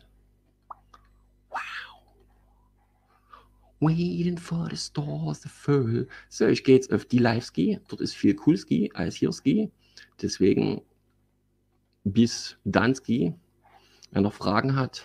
C: Waiting for the stars to fall. So, ich gehe jetzt auf die Live-Ski. Dort ist viel Cool-Ski als hier Ski. Deswegen bis Dansky. Wer noch Fragen hat,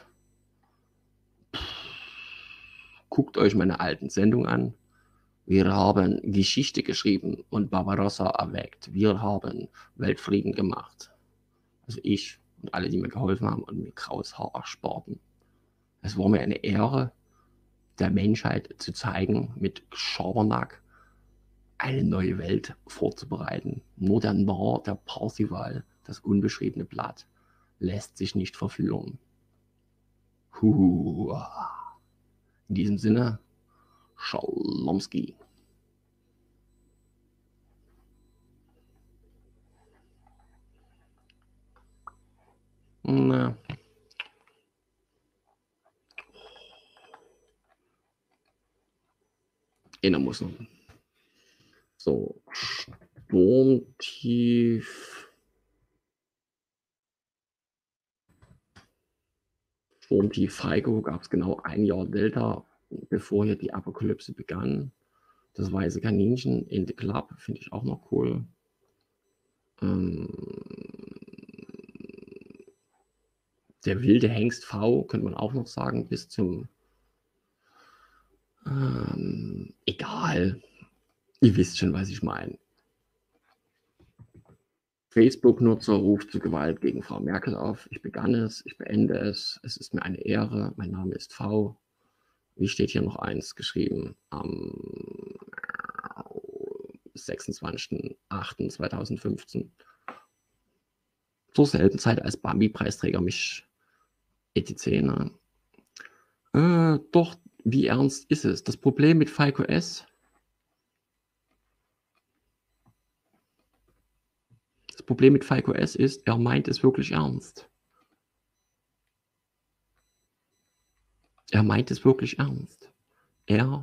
C: guckt euch meine alten Sendungen an. Wir haben Geschichte geschrieben und Barbarossa erweckt. Wir haben Weltfrieden gemacht. Also ich und alle, die mir geholfen haben und mir graues Haar ersparten. Es war mir eine Ehre, der Menschheit zu zeigen, mit Schabernack eine neue Welt vorzubereiten. Nur der Narr, der Parsival, das unbeschriebene Blatt, lässt sich nicht verführen. Huhu. In diesem Sinne, Schalomski. Na. Einer muss noch. So, Sturmtief. Sturmtief Freigo gab es genau ein Jahr Delta, bevor hier die Apokalypse begann. Das weiße Kaninchen in the Club finde ich auch noch cool. Ähm, der wilde Hengst V könnte man auch noch sagen, bis zum ähm, egal. Ihr wisst schon, was ich meine. Facebook-Nutzer ruft zu Gewalt gegen Frau Merkel auf. Ich begann es, ich beende es. Es ist mir eine Ehre. Mein Name ist V. Wie steht hier noch eins geschrieben? Am sechsundzwanzigsten achten zweitausendfünfzehn. Zur selben Zeit als Bambi-Preisträger mich et cetera. Ne? Äh, doch, wie ernst ist es? Das Problem mit Falco S. Das Problem mit Falco S ist, er meint es wirklich ernst. Er meint es wirklich ernst. Er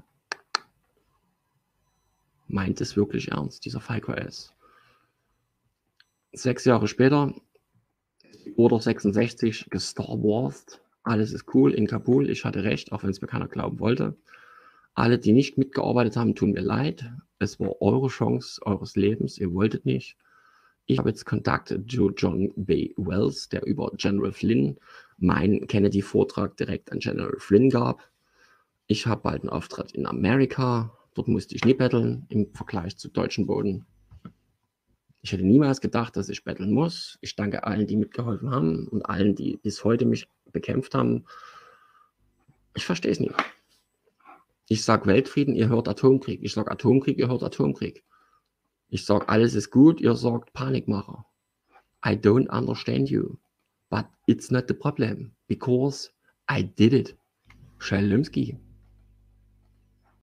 C: meint es wirklich ernst, dieser Falco S. Sechs Jahre später, oder sechsundsechzig, gestar Wars. Alles ist cool in Kabul. Ich hatte recht, auch wenn es mir keiner glauben wollte. Alle, die nicht mitgearbeitet haben, tun mir leid. Es war eure Chance eures Lebens. Ihr wolltet nicht. Ich habe jetzt Kontakt zu John B. Wells, der über General Flynn meinen Kennedy-Vortrag direkt an General Flynn gab. Ich habe bald einen Auftritt in Amerika. Dort musste ich nie betteln im Vergleich zu deutschen Boden. Ich hätte niemals gedacht, dass ich betteln muss. Ich danke allen, die mitgeholfen haben und allen, die bis heute mich bekämpft haben. Ich verstehe es nicht. Ich sage Weltfrieden, ihr hört Atomkrieg. Ich sage Atomkrieg, ihr hört Atomkrieg. Ich sage, alles ist gut, ihr sagt Panikmacher. I don't understand you. But it's not the problem. Because I did it. Schalomski.